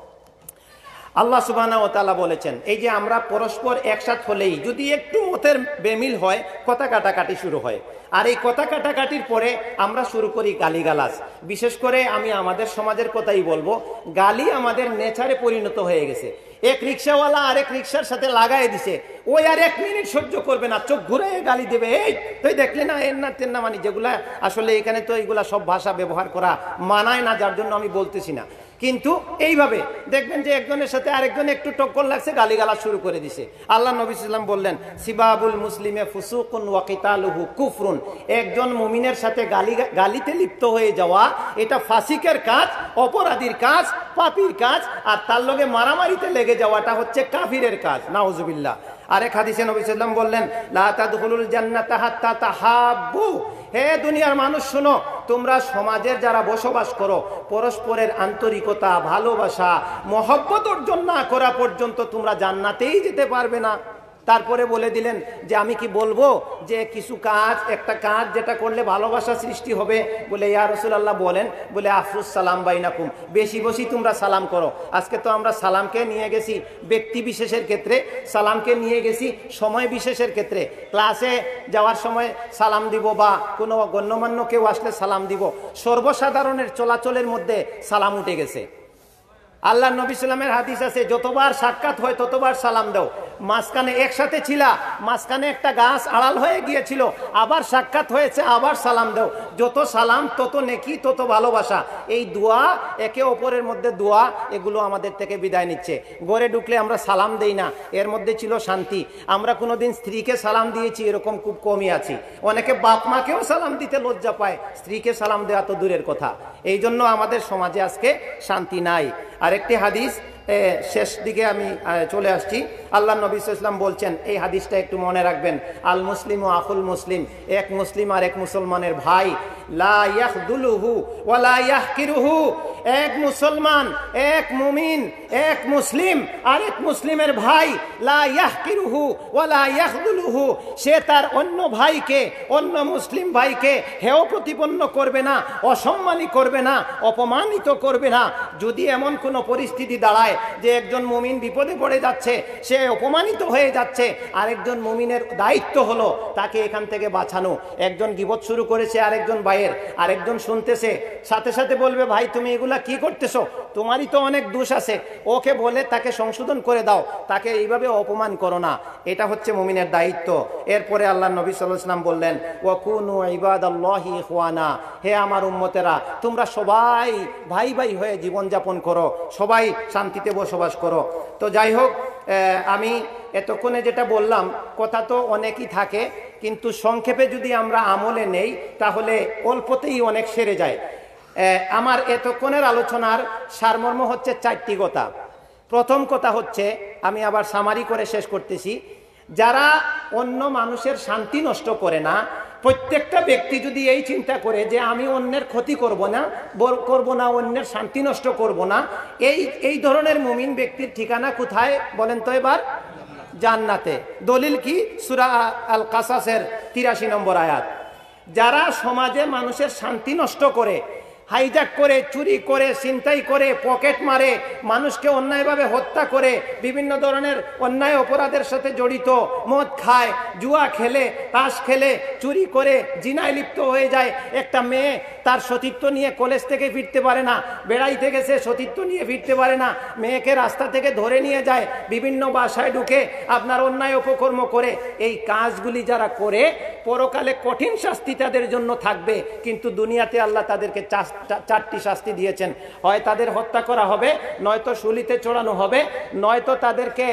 আল্লাহ সুবহানাহু ওয়া তাআলা বলেছেন, এই যে আমরা পরস্পর একসাথ হলেই যদি একটু মতের বেমিল হয়, কথা কাটাকাটি শুরু হয়, আর এই কথা কাটাকাটির পরে আমরা শুরু করি গালিগালাজ। বিশেষ করে আমি আমাদের সমাজের কথাই বলবো, গালি আমাদের নেচারে পরিণত হয়ে গেছে। এক রিক্সাওয়ালা আরেক রিক্সার সাথে লাগাই দিছে, ওই আর এক মিনিট সহ্য করবে না, চোখ ঘুরে গালি দেবে, এই তুই দেখলে না, এর না তেন না, মানে যেগুলা আসলে এখানে তো এইগুলা সব ভাষা ব্যবহার করা মানায় না, যার জন্য আমি বলতেছি না। কিন্তু এইভাবে দেখবেন যে একজনের সাথে আরেকজন একটু টক্কর লাগছে, গালিগালাজ শুরু করে দিছে। আল্লাহ নবী সাল্লাল্লাহু আলাইহি ওয়াসাল্লাম বললেন, সিবাবুল মুসলিমে ফুসুকুন ওয়া কিতালুহু কুফরুন, একজন মুমিনের সাথে গালি গালিতে লিপ্ত হয়ে যাওয়া এটা ফাসিকের কাজ, অপরাধীর কাজ, পাপীর কাজ, আর তার লগে মারামারিতে লেগে যাওয়াটা হচ্ছে কাফিরের কাজ। নাউজুবিল্লাহ। আরেক হাদিসে নবী সাল্লাল্লাহু আলাইহি ওয়াসাল্লাম বললেন, লা তাদখুলুল জান্নাতা হাত্তা তাহাব্বু, হে দুনিয়ার মানুষ শোনো, তোমরা সমাজের যারা বসবাস করো, পরস্পরের আন্তরিকতা, ভালোবাসা, মহব্বত অর্জন না করা পর্যন্ত তোমরা জান্নাতেই যেতে পারবে না। তারপরে বলে দিলেন যে আমি কি বলবো যে কিছু কাজ, একটা কাজ যেটা করলে ভালোবাসা সৃষ্টি হবে? বলে ইয়া রাসূলুল্লাহ বলেন, বলে আফরুস সালাম বাইনাকুম, বেশি বেশি তোমরা সালাম করো। আজকে তো আমরা সালামকে নিয়ে গেছি ব্যক্তি বিশেষের ক্ষেত্রে, সালামকে নিয়ে গেছি সময় বিশেষের ক্ষেত্রে। ক্লাসে যাওয়ার সময় সালাম দিব, বা কোনো গণ্যমান্য কেউ আসলে সালাম দিব, সর্বসাধারণের চলাচলের মধ্যে সালাম উঠে গেছে। আল্লাহ নবী সাল্লামের হাদিস আছে, যতবার সাক্ষাৎ হয় ততবার সালাম দাও। মাঝখানে একসাথে ছিলা, মাঝখানে একটা গাছ আড়াল হয়ে গিয়েছিল, আবার সাক্ষাৎ হয়েছে, আবার সালাম দাও। যত সালাম তত নেকি, তত ভালোবাসা। এই দোয়া, একে অপরের মধ্যে দোয়া, এগুলো আমাদের থেকে বিদায় নিচ্ছে। ঘরে ঢুকলে আমরা সালাম দেই না, এর মধ্যে ছিল শান্তি। আমরা কোনোদিন স্ত্রীকে সালাম দিয়েছি এরকম খুব কমই আছি। অনেকে বাপ মাকেও সালাম দিতে লজ্জা পায়, স্ত্রীকে সালাম দেওয়া তো দূরের কথা। এই জন্য আমাদের সমাজে আজকে শান্তি নাই। আরেকটি হাদিস শেষ দিকে আমি চলে আসছি। আল্লাহ নবী সাল্লাল্লাহু আলাইহি ওয়াসাল্লাম বলছেন, এই হাদিসটা একটু মনে রাখবেন, আল মুসলিম ও আখুল মুসলিম, এক মুসলিম আর এক মুসলমানের ভাই, লা ইয়াখদুলুহু ওয়া লা ইয়াহকিরুহু, এক মুসলমান, এক মুমিন, এক মুসলিম আর এক মুসলিমের ভাই, লা ইয়াহকিরুহু ওয়া লা ইয়াখদুলুহু, সে তার অন্য ভাইকে, অন্য মুসলিম ভাইকে হেয় প্রতিপন্ন করবে না, অসম্মানী করবে না, অপমানিত করবে না। যদি এমন কোনো পরিস্থিতি দাঁড়ায় যে একজন মুমিন বিপদে পড়ে যাচ্ছে, সে অপমানিত হয়ে যাচ্ছে, আরেকজন মুমিনের দায়িত্ব হলো তাকে এখান থেকে বাঁচানো। একজন গীবত শুরু করেছে আরেকজন ভাইয়ের, আরেকজন শুনতেছে, সাথে সাথে বলবে, ভাই তুমি এগুলা কি করতেছো, তোমারই তো অনেক দোষ আছে, ওকে বলে তাকে সংশোধন করে দাও, তাকে এইভাবে অপমান করো না। এটা হচ্ছে মুমিনের দায়িত্ব। এরপরে আল্লাহ নবী সাল্লাল্লাহু আলাইহি ওয়াসাল্লাম বললেন, ওয়া কুনু ইবাদাল্লাহি ইখওয়ানা, হে আমার উম্মতেরা, তোমরা সবাই ভাই ভাই হয়ে জীবনযাপন করো, সবাই শান্তিতে বসবাস করো। তো যাই হোক, আমি এতক্ষণে যেটা বললাম, কথা তো অনেকই থাকে, কিন্তু সংক্ষেপে যদি আমরা আমলে নেই তাহলে অল্পতেই অনেক সেরে যায়। আমার এতক্ষণের আলোচনার সারমর্ম হচ্ছে চারটি কথা। প্রথম কথা হচ্ছে, আমি আবার সামারি করে শেষ করতেছি, যারা অন্য মানুষের শান্তি নষ্ট করে না, প্রত্যেকটা ব্যক্তি যদি এই চিন্তা করে যে আমি অন্যের ক্ষতি করব না করব না অন্যের শান্তি নষ্ট করব না, এই এই ধরনের মুমিন ব্যক্তির ঠিকানা কোথায় বলেন তো এবার? জান্নাতে। দলিল কি? সূরা আল কাসাসের তিরাশি নম্বর আয়াত। যারা সমাজে মানুষের শান্তি নষ্ট করে, হাইজ্যাক করে, চুরি করে, ছিনতাই করে, পকেট মারে, মানুষকে অন্যায়ভাবে হত্যা করে, বিভিন্ন ধরনের অন্যায় অপরাধের সাথে জড়িত, মদ খায়, জুয়া খেলে, তাস খেলে, চুরি করে, জিনায় লিপ্ত হয়ে যায়। একটা মেয়ে তার সতীত্ব নিয়ে কলেজ থেকে ফিরতে পারে না, বেড়াইতে গেছে সতীত্ব নিয়ে ফিরতে পারে না, মেয়েকে রাস্তা থেকে ধরে নিয়ে যায়, বিভিন্ন বাসায় ঢুকে আপনার অন্যায় অপকর্ম করে। এই কাজগুলি যারা করে পরকালে কঠিন শাস্তি তাদের জন্য থাকবে, কিন্তু দুনিয়াতে আল্লাহ তাদেরকে চারটি শাস্তি দিয়েছেন। হয় তাদের হত্যা করা হবে, নয়তো শুলিতে চড়ানো হবে, নয়তো তাদেরকে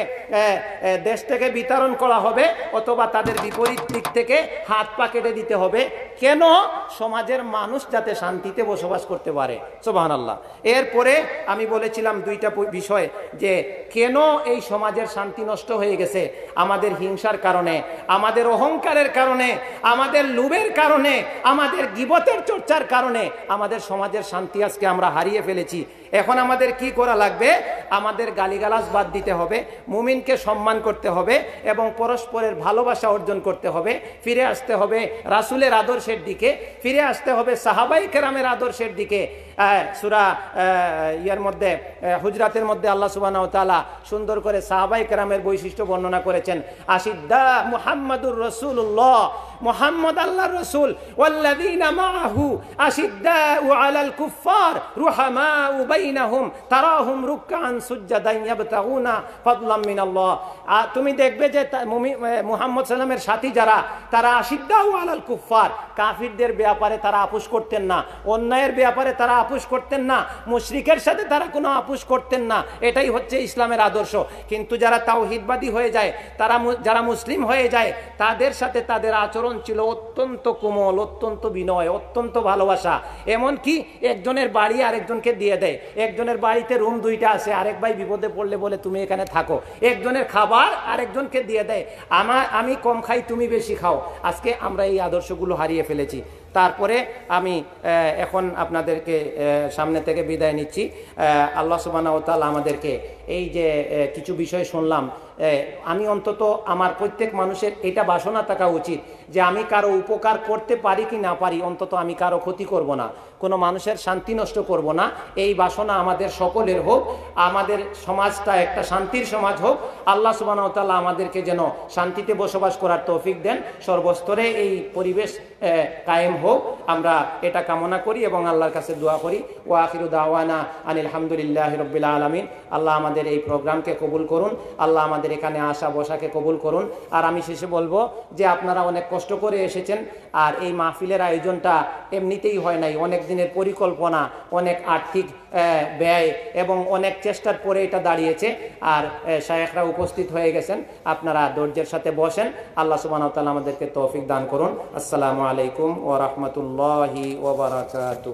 দেশ থেকে বিতরণ করা হবে, অথবা তাদের বিপরীত দিক থেকে হাত পা কেটে দিতে হবে। কেন? সমাজের মানুষ যাতে শান্তিতে বসবাস করতে পারে। সুবহানাল্লাহ। এরপরে আমি বলেছিলাম দুইটা বিষয়, যে কেন এই সমাজের শান্তি নষ্ট হয়ে গেছে? আমাদের হিংসার কারণে, আমাদের অহংকারের কারণে, আমাদের লোভের কারণে, আমাদের গীবতের চর্চার কারণে আমাদের সমাজের শান্তি আজকে আমরা হারিয়ে ফেলেছি। এখন আমাদের কি করা লাগবে? আমাদের গালিগালাজ বাদ দিতে হবে, মুমিনকে সম্মান করতে হবে এবং পরস্পরের ভালোবাসা অর্জন করতে হবে। ফিরে আসতে হবে রাসূলের আদর্শের দিকে, ফিরে আসতে হবে সাহাবায়ে কেরামের আদর্শের দিকে। সূরা ইয়ার মধ্যে, হুজরাতের মধ্যে আল্লাহ সুবহানাহু ওয়া তাআলা সুন্দর করে সাহাবায়ে কেরামের বৈশিষ্ট্য বর্ণনা করেছেন। আশিদ্দা মুহাম্মাদুর রাসূলুল্লাহ, মুহাম্মদ আল্লাহর রাসূল, ওয়াল্লাযীনা মাআহু আশিদ্দাউ আলাল কুফফার রুহামাউ বাইনাহুম তারাহুম রুকআন সুজদান ইয়াবতাগুনা ফাদলাম মিনাল্লাহ। তুমি দেখবে যে মুহাম্মদ সাল্লামের সাথী যারা, তারা আশিদ্দাউ আলাল কুফফার, কাফিরদের ব্যাপারে তারা আপোষ করতেন না, অন্যায়ের ব্যাপারে তারা আপোষ করতেন না, মুশরিকের সাথে তারা কোনো আপোষ করতেন না। এটাই হচ্ছে ইসলামের আদর্শ। কিন্তু যারা তাওহীদবাদী হয়ে যায়, তারা যারা মুসলিম হয়ে যায়, তাদের সাথে তাদের আচরণ ছিল অত্যন্ত কোমল, অত্যন্ত বিনয়, অত্যন্ত ভালোবাসা। এমনকি একজনের বাড়ি আরেকজনকে দিয়ে দেয়, একজনের বাড়িতে রুম দুইটা আছে, আরেক ভাই বিপদে পড়লে বলে তুমি এখানে থাকো, একজনের খাবার আরেকজনকে দিয়ে দেয়, আমার আমি কম খাই তুমি বেশি খাও। আজকে আমরা এই আদর্শগুলো হারিয়ে ফেলেছি। তারপরে আমি এখন আপনাদেরকে সামনে থেকে বিদায় নিচ্ছি। আল্লাহ সুবহানাহু ওয়া তাআলা আমাদেরকে এই যে কিছু বিষয় শুনলাম, আমি অন্তত আমার প্রত্যেক মানুষের এটা বাসনা থাকা উচিত যে আমি কারো উপকার করতে পারি কি না পারি, অন্তত আমি কারো ক্ষতি করব না, কোনো মানুষের শান্তি নষ্ট করব না। এই বাসনা আমাদের সকলের হোক, আমাদের সমাজটা একটা শান্তির সমাজ হোক। আল্লাহ সুবহানাহু ওয়া তাআলা আমাদেরকে যেন শান্তিতে বসবাস করার তৌফিক দেন, সর্বস্তরে এই পরিবেশ কায়েম হোক, আমরা এটা কামনা করি এবং আল্লাহর কাছে দোয়া করি। ওয়া আখিরু দাওয়ানা আনিল হামদুলিল্লাহি রাব্বিল আলামিন। আল্লাহ আমাদের এই প্রোগ্রামকে কবুল করুন, আল্লাহ আমাদের এখানে আসা বসাকে কবুল করুন। আর আমি শেষে বলবো যে আপনারা অনেক কষ্ট করে এসেছেন, আর এই মাহফিলের আয়োজনটা এমনিতেই হয় নাই, অনেক দিনের পরিকল্পনা, অনেক আর্থিক ব্যয় এবং অনেক চেষ্টার পরে এটা দাঁড়িয়েছে। আর শায়েখরা উপস্থিত হয়ে গেছেন, আপনারা ধৈর্যের সাথে বসেন। আল্লাহ সুবহানাহু ওয়া তাআলা আমাদেরকে তৌফিক দান করুন। আসসালামু আলাইকুম ওয়া রাহমাতুল্লাহি ওয়া বারাকাতুহু।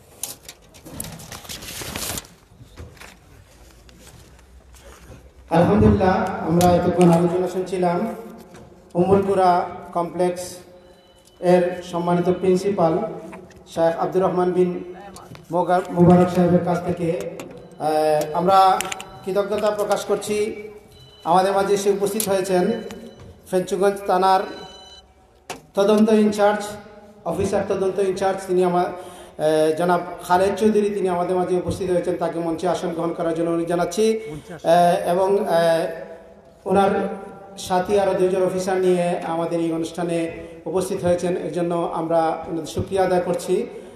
আলহামদুলিল্লাহ, আমরা এতক্ষণ আলোচনা শুনছিলাম উম্মুল কুরা কমপ্লেক্স এর সম্মানিত প্রিন্সিপাল শেখ আব্দুর রহমান বিন মুবারক সাহেবের কাছ থেকে। আমরা কৃতজ্ঞতা প্রকাশ করছি, আমাদের মাঝে এসে উপস্থিত হয়েছেন ফেঞ্চুগঞ্জ থানার তদন্ত ইনচার্জ, অফিসার তদন্ত ইনচার্জ, তিনি আমার জনাব খালেদ চৌধুরী, তিনি আমাদের মাঝে উপস্থিত হয়েছেন। তাকে মঞ্চে আসন গ্রহণ করার জন্য অনুরোধ জানাচ্ছি। এবং ওনার সাথী আরও দুইজন অফিসার নিয়ে আমাদের এই অনুষ্ঠানে উপস্থিত হয়েছেন, এর জন্য আমরা ওনাদের শুকরিয়া আদায় করছি।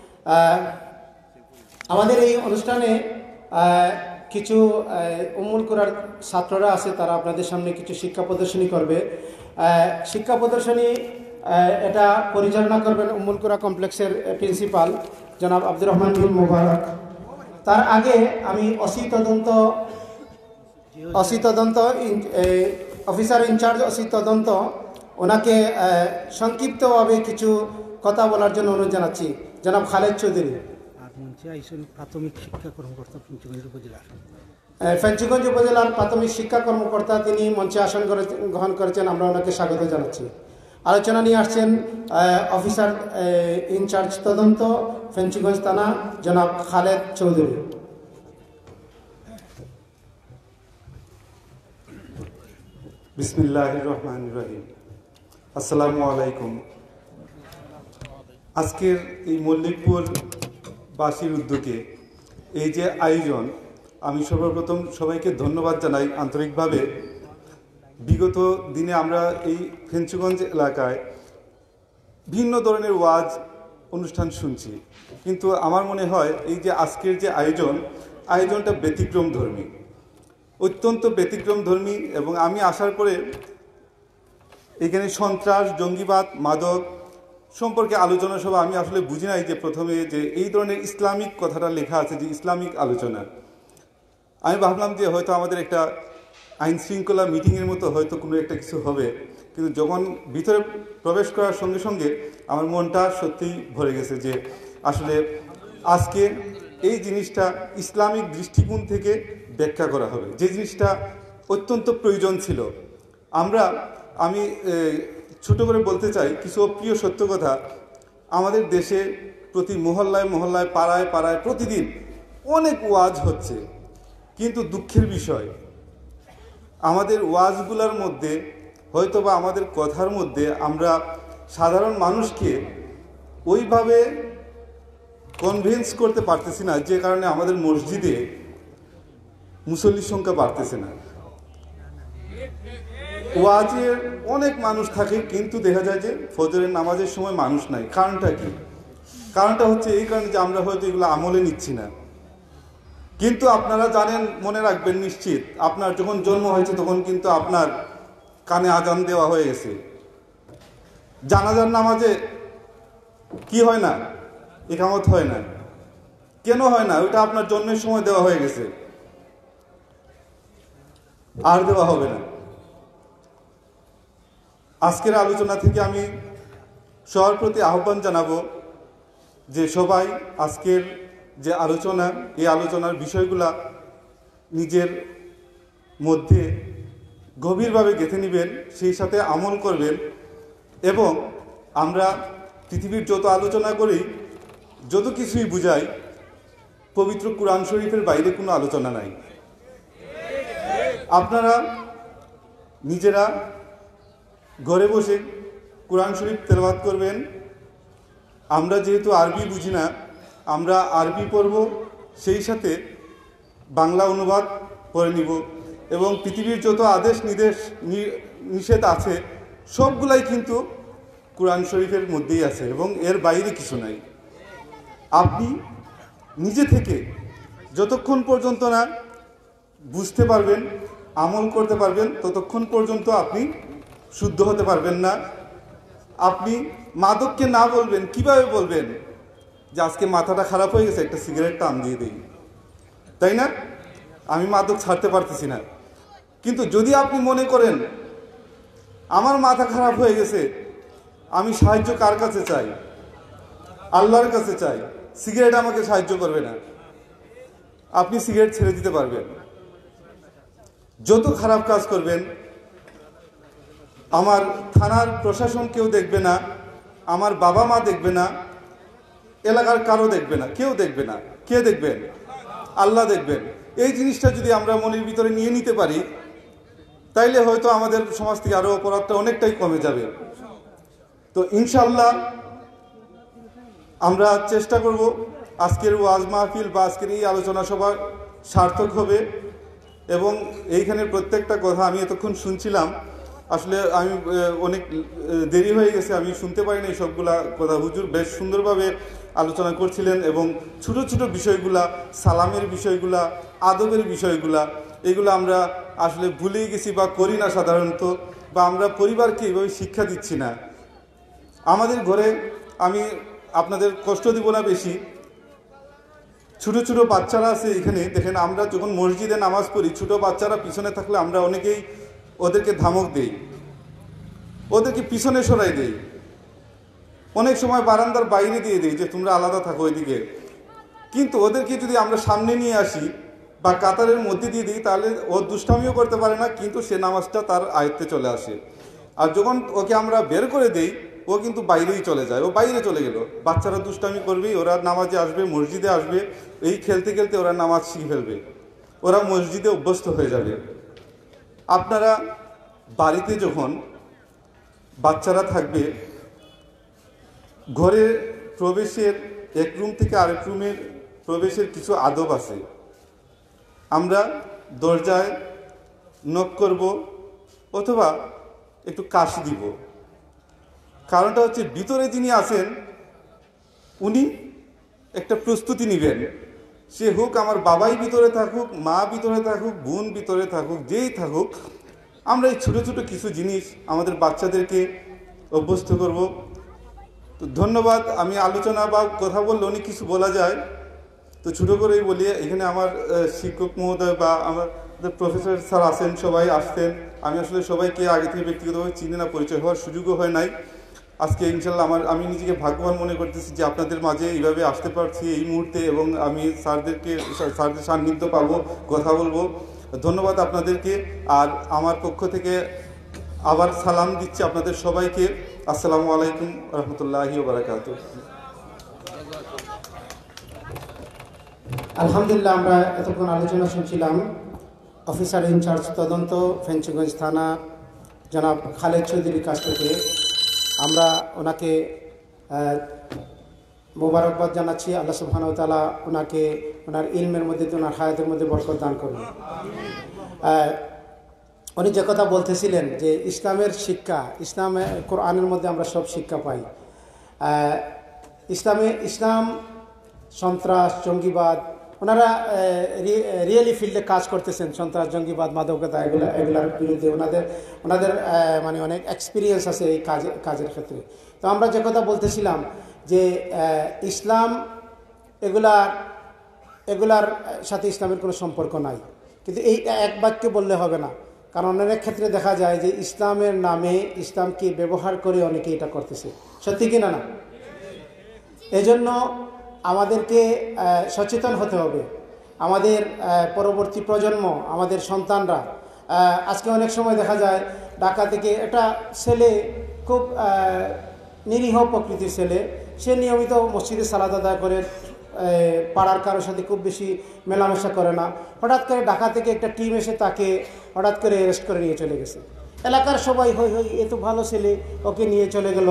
আমাদের এই অনুষ্ঠানে কিছু উম্মুল কুরার ছাত্ররা আছে, তারা আপনাদের সামনে কিছু শিক্ষা প্রদর্শনী করবে। শিক্ষা প্রদর্শনী এটা পরিচালনা করবেন উম্মুল কুরা কমপ্লেক্সের প্রিন্সিপাল জনাব আব্দুর রহমান বিন মুবারক। তার আগে আমি অসি তদন্ত অসি তদন্ত অফিসার ইনচার্জ অসি তদন্ত ওনাকে সংক্ষিপ্তভাবে কিছু কথা বলার জন্য অনুরোধ জানাচ্ছি। জনাব খালেদ চৌধুরী। প্রাথমিক শিক্ষা কর্মকর্তা ফেঞ্চুগঞ্জ উপজেলার ফেঞ্চুগঞ্জ উপজেলার প্রাথমিক শিক্ষা কর্মকর্তা, তিনি মঞ্চে আসন গ্রহণ করেছেন, আমরা ওনাকে স্বাগত জানাচ্ছি। আলোচনা নিয়ে আসছেন অফিসার ইনচার্জ তদন্ত ফেঞ্চিগঞ্জ থানা জনাব খালেদ চৌধুরী। বিসমিল্লাহির রহমানির রহিম। আসসালামু আলাইকুম। আজকের এই মল্লিকপুর বাসীর উদ্যোগে এই যে আয়োজন, আমি সর্বপ্রথম সবাইকে ধন্যবাদ জানাই আন্তরিকভাবে। বিগত দিনে আমরা এই ফেঞ্চিগঞ্জ এলাকায় ভিন্ন ধরনের ওয়াজ অনুষ্ঠান শুনছি, কিন্তু আমার মনে হয় এই যে আজকের যে আয়োজন, আয়োজনটা ব্যতিক্রম ধর্মী, অত্যন্ত ব্যতিক্রম ধর্মী। এবং আমি আসার পরে এখানে সন্ত্রাস, জঙ্গিবাদ, মাদক সম্পর্কে আলোচনা সভা আমি আসলে বুঝি নাই যে প্রথমে যে এই ধরনের ইসলামিক কথাটা লেখা আছে, যে ইসলামিক আলোচনা। আমি ভাবলাম যে হয়তো আমাদের একটা আইন শৃঙ্খলা মিটিংয়ের মতো হয়তো কোনো একটা কিছু হবে, কিন্তু যখন ভিতরে প্রবেশ করার সঙ্গে সঙ্গে আমার মনটা সত্যিই ভরে গেছে যে আসলে আজকে এই জিনিসটা ইসলামিক দৃষ্টিকোণ থেকে ব্যাখ্যা করা হবে, যে জিনিসটা অত্যন্ত প্রয়োজন ছিল। আমরা আমি ছোট করে বলতে চাই কিছু অপ্রিয় সত্য কথা। আমাদের দেশে প্রতি মহল্লায় মহল্লায়, পাড়ায় পাড়ায় প্রতিদিন অনেক ওয়াজ হচ্ছে, কিন্তু দুঃখের বিষয় আমাদের ওয়াজগুলোর মধ্যে হয়তো বা আমাদের কথার মধ্যে আমরা সাধারণ মানুষকে ওইভাবে কনভিন্স করতে পারতেছি না, যে কারণে আমাদের মসজিদে মুসল্লির সংখ্যা বাড়তেছে না। ওয়াজের অনেক মানুষ থাকে, কিন্তু দেখা যায় যে ফজরের নামাজের সময় মানুষ নাই। কারণটা কি? কারণটা হচ্ছে এই কারণে যে আমরা হয়তো এগুলো আমলে নিচ্ছি না। কিন্তু আপনারা জানেন, মনে রাখবেন নিশ্চিত, আপনার যখন জন্ম হয়েছে তখন কিন্তু আপনার কানে আজান দেওয়া হয়ে গেছে। জানাজার নামাজে কি হয় না? ইকামত হয় না। কেন হয় না? ওইটা আপনার জন্মের সময় দেওয়া হয়ে গেছে, আর দেওয়া হবে না। আজকের আলোচনা থেকে আমি সবার প্রতি আহ্বান জানাবো যে সবাই আজকের যে আলোচনা, এই আলোচনার বিষয়গুলা নিজের মধ্যে গভীরভাবে গেঁথে নেবেন, সেই সাথে আমল করবেন। এবং আমরা পৃথিবীর যত আলোচনা করি, যত কিছুই বুঝাই, পবিত্র কুরআন শরীফের বাইরে কোনো আলোচনা নাই। আপনারা নিজেরা ঘরে বসে কুরআন শরীফ তেলাওয়াত করবেন। আমরা যেহেতু আরবি বুঝি না, আমরা আরবি পড়ব, সেই সাথে বাংলা অনুবাদ পড়ে নিব। এবং পৃথিবীর যত আদেশ নির্দেশ নিষেধ আছে সবগুলাই কিন্তু কুরআন শরীফের মধ্যেই আছে, এবং এর বাইরে কিছু নাই। আপনি নিজে থেকে যতক্ষণ পর্যন্ত না বুঝতে পারবেন, আমল করতে পারবেন, ততক্ষণ পর্যন্ত আপনি শুদ্ধ হতে পারবেন না। আপনি মাদককে না বলবেন, কিভাবে বলবেন যে আজকে মাথাটা খারাপ হয়ে গেছে, একটা সিগারেট টান দিয়ে দিই, তাই না? আমি মাদক ছাড়তে পারতেছি না। কিন্তু যদি আপনি মনে করেন আমার মাথা খারাপ হয়ে গেছে, আমি সাহায্য কার কাছে চাই? আল্লাহর কাছে চাই। সিগারেট আমাকে সাহায্য করবে না। আপনি সিগারেট ছেড়ে দিতে পারবেন। যত খারাপ কাজ করবেন, আমার থানার প্রশাসন কেউ দেখবে না, আমার বাবা মা দেখবে না, এলাকার কারো দেখবে না, কেউ দেখবে না। কে দেখবেন? আল্লাহ দেখবেন। এই জিনিসটা যদি আমরা মনের ভিতরে নিয়ে নিতে পারি, তাইলে হয়তো আমাদের সমাজ থেকে আরো অপরাধটা অনেকটাই কমে যাবে। তো ইনশাআল্লাহ আমরা চেষ্টা করব আজকের ওয়াজ মাহফিল বা আজকের এই আলোচনা সভা সার্থক হবে। এবং এইখানের প্রত্যেকটা কথা আমি এতক্ষণ শুনছিলাম, আসলে আমি অনেক দেরি হয়ে গেছে, আমি শুনতে পারিনি সবগুলা কথা। হুজুর বেশ সুন্দরভাবে আলোচনা করছিলেন, এবং ছোট ছোট বিষয়গুলা, সালামের বিষয়গুলা, আদবের বিষয়গুলা, এগুলো আমরা আসলে ভুলেই গেছি বা করি না সাধারণত, বা আমরা পরিবারকে এইভাবে শিক্ষা দিচ্ছি না। আমাদের ঘরে, আমি আপনাদের কষ্ট দিব না বেশি, ছোট ছোট বাচ্চারা আছে এখানে দেখেন। আমরা যখন মসজিদে নামাজ পড়ি, ছোট বাচ্চারা পিছনে থাকলে আমরা অনেকেই ওদেরকে ধমক দেই, ওদেরকে পিছনে সরাই দেই, অনেক সময় বারান্দার বাইরে দিয়ে দিই যে তোমরা আলাদা থাকো ওইদিকে। কিন্তু ওদেরকে যদি আমরা সামনে নিয়ে আসি বা কাতারের মধ্যে দিয়ে দিই, তাহলে ও দুষ্টামিও করতে পারে না, কিন্তু সে নামাজটা তার আয়ত্তে চলে আসে। আর যখন ওকে আমরা বের করে দেই ও কিন্তু বাইরেই চলে যায়, ও বাইরে চলে গেল। বাচ্চারা দুষ্টামি করবেই, ওরা নামাজে আসবে, মসজিদে আসবে, এই খেলতে খেলতে ওরা নামাজ শিখে ফেলবে, ওরা মসজিদে অভ্যস্ত হয়ে যাবে। আপনারা বাড়িতে যখন বাচ্চারা থাকবে, ঘরে প্রবেশের এক রুম থেকে আরেক রুমের প্রবেশের কিছু আদব আছে। আমরা দরজায় নক করব অথবা একটু কাশ দিব। কারণটা হচ্ছে ভিতরে যিনি আছেন উনি একটা প্রস্তুতি নেবেন, সে হোক আমার বাবাই ভিতরে থাকুক, মা ভিতরে থাকুক, বোন ভিতরে থাকুক, যেই থাকুক, আমরা এই ছোটো ছোটো কিছু জিনিস আমাদের বাচ্চাদেরকে অভ্যস্ত করব। তো ধন্যবাদ। আমি আলোচনা বা কথা বললে অনেক কিছু বলা যায়, তো ছোটো করেই বলি। এখানে আমার শিক্ষক মহোদয় বা আমাদের প্রফেসর স্যার আছেন, সবাই আসতেন। আমি আসলে সবাইকে আগে থেকে ব্যক্তিগতভাবে চিনি না, পরিচয় হওয়ার সুযোগও হয় নাই। আজকে ইনশাল্লাহ আমার আমি নিজেকে ভাগ্যবান মনে করতেছি যে আপনাদের মাঝে এইভাবে আসতে পারছি এই মুহূর্তে, এবং আমি স্যারদেরকে স্যারদের সান্নিধ্য পাবো, কথা বলবো। ধন্যবাদ আপনাদেরকে। আর আমার পক্ষ থেকে আবার সালাম দিচ্ছি আপনাদের সবাইকে। আসসালামু আলাইকুম রহমতুল্লাহি ওয়া বারাকাতুহু। আলহামদুলিল্লাহ, আমরা এতক্ষণ আলোচনা শুনছিলাম অফিসার ইনচার্জ তদন্ত ফেঞ্চুগঞ্জ থানা জনাব খালেদ চৌধুরীর কাছ থেকে। আমরা ওনাকে মোবারকবাদ জানাচ্ছি। আল্লাহ সুবহানাহু ওয়া তাআলা ওনাকে ওনার ইলমের মধ্যে, ওনার হায়াতের মধ্যে বরকত দান করুন। উনি যে কথা বলতেছিলেন যে ইসলামের শিক্ষা, ইসলামে কোরআনের মধ্যে আমরা সব শিক্ষা পাই। ইসলামে ইসলাম সন্ত্রাস, জঙ্গিবাদ, ওনারা রিয়েলি ফিল্ডে কাজ করতেছেন। সন্ত্রাস, জঙ্গিবাদ, মাদকতা, এগুলো এগুলোর বিরুদ্ধে ওনাদের ওনাদের মানে অনেক এক্সপিরিয়েন্স আছে এই কাজে কাজের ক্ষেত্রে। তো আমরা যে কথা বলতেছিলাম যে ইসলাম এগুলার এগুলার সাথে ইসলামের কোনো সম্পর্ক নাই, কিন্তু এই এক বাক্যে বললে হবে না। কারণ অনেক ক্ষেত্রে দেখা যায় যে ইসলামের নামে ইসলামকে ব্যবহার করে অনেকে এটা করতেছে। সত্যি কিনা না? এজন্য আমাদেরকে সচেতন হতে হবে। আমাদের পরবর্তী প্রজন্ম, আমাদের সন্তানরা, আজকে অনেক সময় দেখা যায় ঢাকা থেকে একটা ছেলে, খুব নিরীহ প্রকৃতির ছেলে, সে নিয়মিত মসজিদে সালাত আদায় করে, পাড়ার কারোর সাথে খুব বেশি মেলামেশা করে না। হঠাৎ করে ঢাকা থেকে একটা টিম এসে তাকে হঠাৎ করে অ্যারেস্ট করে নিয়ে চলে গেছে। এলাকার সবাই হই হই, এ তো ভালো ছেলে, ওকে নিয়ে চলে গেল।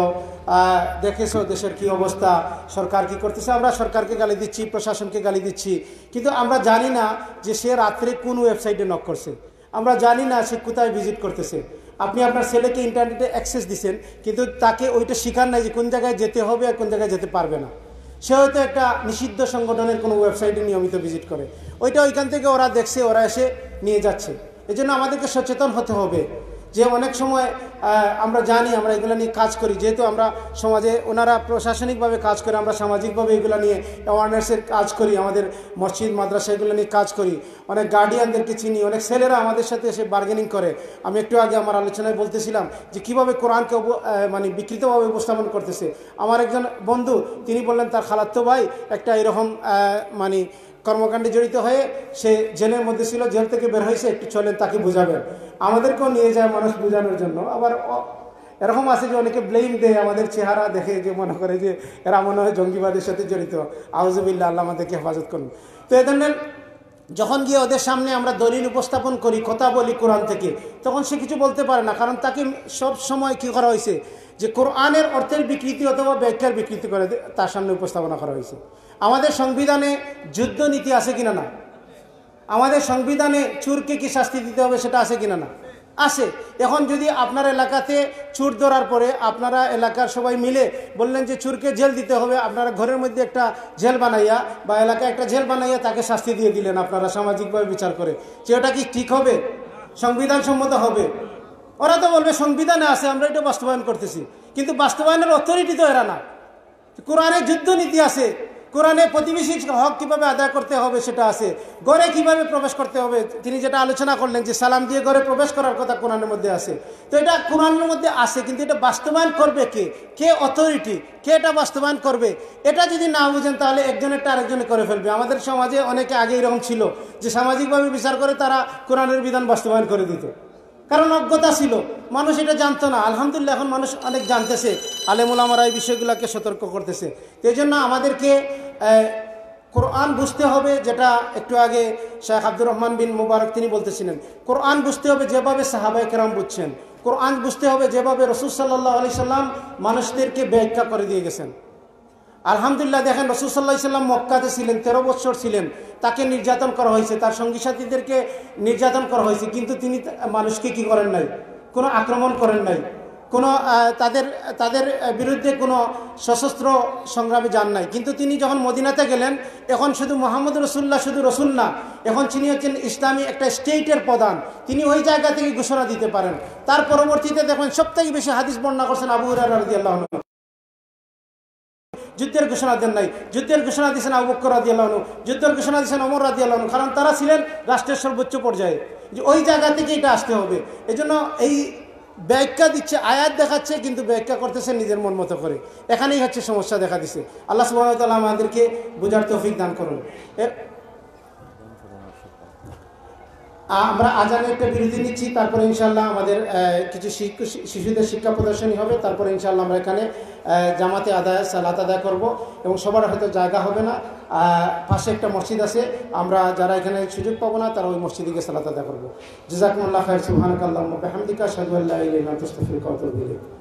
দেখেছো দেশের কি অবস্থা, সরকার কি করতেছে। আমরা সরকারকে গালি দিচ্ছি, প্রশাসনকে গালি দিচ্ছি, কিন্তু আমরা জানি না যে সে রাত্রে কোন ওয়েবসাইটে নক করছে। আমরা জানি না সে কোথায় ভিজিট করতেছে। আপনি আপনার ছেলেকে ইন্টারনেটে অ্যাক্সেস দিচ্ছেন, কিন্তু তাকে ওইটা শেখার নাই যে কোন জায়গায় যেতে হবে আর কোন জায়গায় যেতে পারবে না। সে হয়তো একটা নিষিদ্ধ সংগঠনের কোনো ওয়েবসাইটে নিয়মিত ভিজিট করে, ওইটা ওইখান থেকে ওরা দেখছে, ওরা এসে নিয়ে যাচ্ছে। এই জন্য আমাদেরকে সচেতন হতে হবে যে অনেক সময় আমরা জানি, আমরা এগুলো নিয়ে কাজ করি, যেহেতু আমরা সমাজে, ওনারা প্রশাসনিকভাবে কাজ করে, আমরা সামাজিকভাবে এগুলো নিয়ে অ্যাওয়ারনেসের কাজ করি, আমাদের মসজিদ মাদ্রাসা এগুলো নিয়ে কাজ করি। অনেক গার্ডিয়ানদেরকে চিনি, অনেক ছেলেরা আমাদের সাথে এসে বার্গেনিং করে। আমি একটু আগে আমার আলোচনায় বলতেছিলাম যে কীভাবে কোরআনকে মানে বিকৃতভাবে উপস্থাপন করতেছে। আমার একজন বন্ধু, তিনি বললেন তার খালাতো ভাই একটা এরকম মানে কর্মকাণ্ডে জড়িত হয়ে সে জেলের মধ্যে ছিল, জেল থেকে বের হয়েছে, একটু চলেন তাকে বুঝাবেন। আমাদেরকেও নিয়ে যায় মানুষ বোঝানোর জন্য। আবার এরকম আছে যে অনেকে ব্লেম দেয়, আমাদের চেহারা দেখে যে মনে করে যে এরা মনে হয় জঙ্গিবাদের সাথে জড়িত। আউযুবিল্লাহ, আল্লাহ আমাদেরকে হেফাজত করুন। তো এ ধরনের যখন গিয়ে ওদের সামনে আমরা দলিল উপস্থাপন করি, কথা বলি কোরআন থেকে, তখন সে কিছু বলতে পারে না। কারণ তাকে সব সময় কী করা হয়েছে যে কোরআনের অর্থের বিকৃতি অথবা ব্যাখ্যার বিকৃতি করে তার সামনে উপস্থাপনা করা হয়েছে। আমাদের সংবিধানে যুদ্ধ নীতি আছে কিনা না? আমাদের সংবিধানে চোরকে কি শাস্তি দিতে হবে সেটা আছে কিনা না? আছে। এখন যদি আপনার এলাকাতে চোর ধরার পরে আপনারা এলাকার সবাই মিলে বললেন যে চোরকে জেল দিতে হবে, আপনারা ঘরের মধ্যে একটা জেল বানাইয়া বা এলাকায় একটা জেল বানাইয়া তাকে শাস্তি দিয়ে দিলেন আপনারা সামাজিকভাবে বিচার করে, যে ওটা কি ঠিক হবে? সংবিধান সম্মত হবে? ওরা তো বলবে সংবিধানে আছে, আমরা এটা বাস্তবায়ন করতেছি, কিন্তু বাস্তবায়নের অথরিটি তো এরা না। কোরআনে যুদ্ধ নীতি আছে, কোরআনে প্রতিবেশীর হক কীভাবে আদায় করতে হবে সেটা আছে, ঘরে কিভাবে প্রবেশ করতে হবে তিনি যেটা আলোচনা করলেন যে সালাম দিয়ে ঘরে প্রবেশ করার কথা কোরআনের মধ্যে আছে। তো এটা কোরআনের মধ্যে আছে, কিন্তু এটা বাস্তবায়ন করবে কে? কে অথরিটি? কে এটা বাস্তবায়ন করবে? এটা যদি না বুঝেন তাহলে একজনেরটা আরেকজনে করে ফেলবে। আমাদের সমাজে অনেকে আগে এরকম ছিল যে সামাজিকভাবে বিচার করে তারা কোরআনের বিধান বাস্তবায়ন করে দিত। কারণ অজ্ঞতা ছিল, মানুষ এটা জানতো না। আলহামদুলিল্লাহ এখন মানুষ অনেক জানতেছে, আলেমুলামারা এই বিষয়গুলোকে সতর্ক করতেছে। এই জন্য আমাদেরকে কোরআন বুঝতে হবে, যেটা একটু আগে শেখ আব্দুর রহমান বিন মুবারক তিনি বলতেছিলেন, কোরআন বুঝতে হবে যেভাবে সাহাবায়ে কেরাম বুঝছেন, কোরআন বুঝতে হবে যেভাবে রাসূল সাল্লাল্লাহু আলাইহি সাল্লাম মানুষদেরকে ব্যাখ্যা করে দিয়ে গেছেন। আলহামদুলিল্লাহ দেখেন রাসূল সাল্লাল্লাহু আলাইহি সাল্লাম মক্কাতে ছিলেন, তেরো বছর ছিলেন, তাকে নির্যাতন করা হয়েছে, তার সঙ্গী সাথীদেরকে নির্যাতন করা হয়েছে, কিন্তু তিনি মানুষকে কি করেন নাই, কোনো আক্রমণ করেন নাই, কোনো তাদের তাদের বিরুদ্ধে কোনো সশস্ত্র সংগ্রামে যান নাই। কিন্তু তিনি যখন মদিনাতে গেলেন, এখন শুধু মুহাম্মদ রাসূলুল্লাহ শুধু রাসূল না, এখন তিনি হচ্ছেন ইসলামী একটা স্টেটের প্রধান, তিনি ওই জায়গা থেকে ঘোষণা দিতে পারেন। তার পরবর্তীতে দেখেন সবথেকে বেশি হাদিস বর্ণনা করছেন আবু হুরায়রা রাদিয়াল্লাহু আনহু, যুদ্ধের ঘোষণা দেন নাই, যুদ্ধের ঘোষণা দিয়েছেন আবু বকর রাদিয়াল্লাহু আনহু, যুদ্ধের ঘোষণা দিয়েছেন ওমর রাদিয়াল্লাহু আনহু, কারণ তারা ছিলেন রাষ্ট্রের সর্বোচ্চ পর্যায়ে, যে ওই জায়গা থেকে এটা আসতে হবে। এজন্য এই ব্যাখ্যা দিচ্ছে, আয়াত দেখাচ্ছে, কিন্তু ব্যাখ্যা করতেছে নিজের মন মতো করে, এখানেই হচ্ছে সমস্যা দেখা দিচ্ছে। আল্লাহ সুবহানাহু ওয়া তাআলা আমাদেরকে বোঝার তৌফিক দান করুন। আমরা আজানে একটা বিরতি নিচ্ছি, তারপরে ইনশাআল্লাহ আমাদের কিছু শিশুদের শিক্ষা প্রদর্শনী হবে, তারপরে ইনশাআল্লাহ আমরা এখানে জামাতে আদায় সালাত আদায় করব, এবং সবার হয়তো জায়গা হবে না, পাশে একটা মসজিদ আছে, আমরা যারা এখানে সুযোগ পাবো না তারা ওই মসজিদে গিয়ে সালাত আদায় করবো। জাযাকুমুল্লাহু খাইর। সুবহানাকাল্লাহুম্মা ওয়া বিহামদিকা আশহাদু আল্লা ইলাহা ইল্লা আনতা আস্তাগফিরুকা ওয়া আতুবু ইলাইক।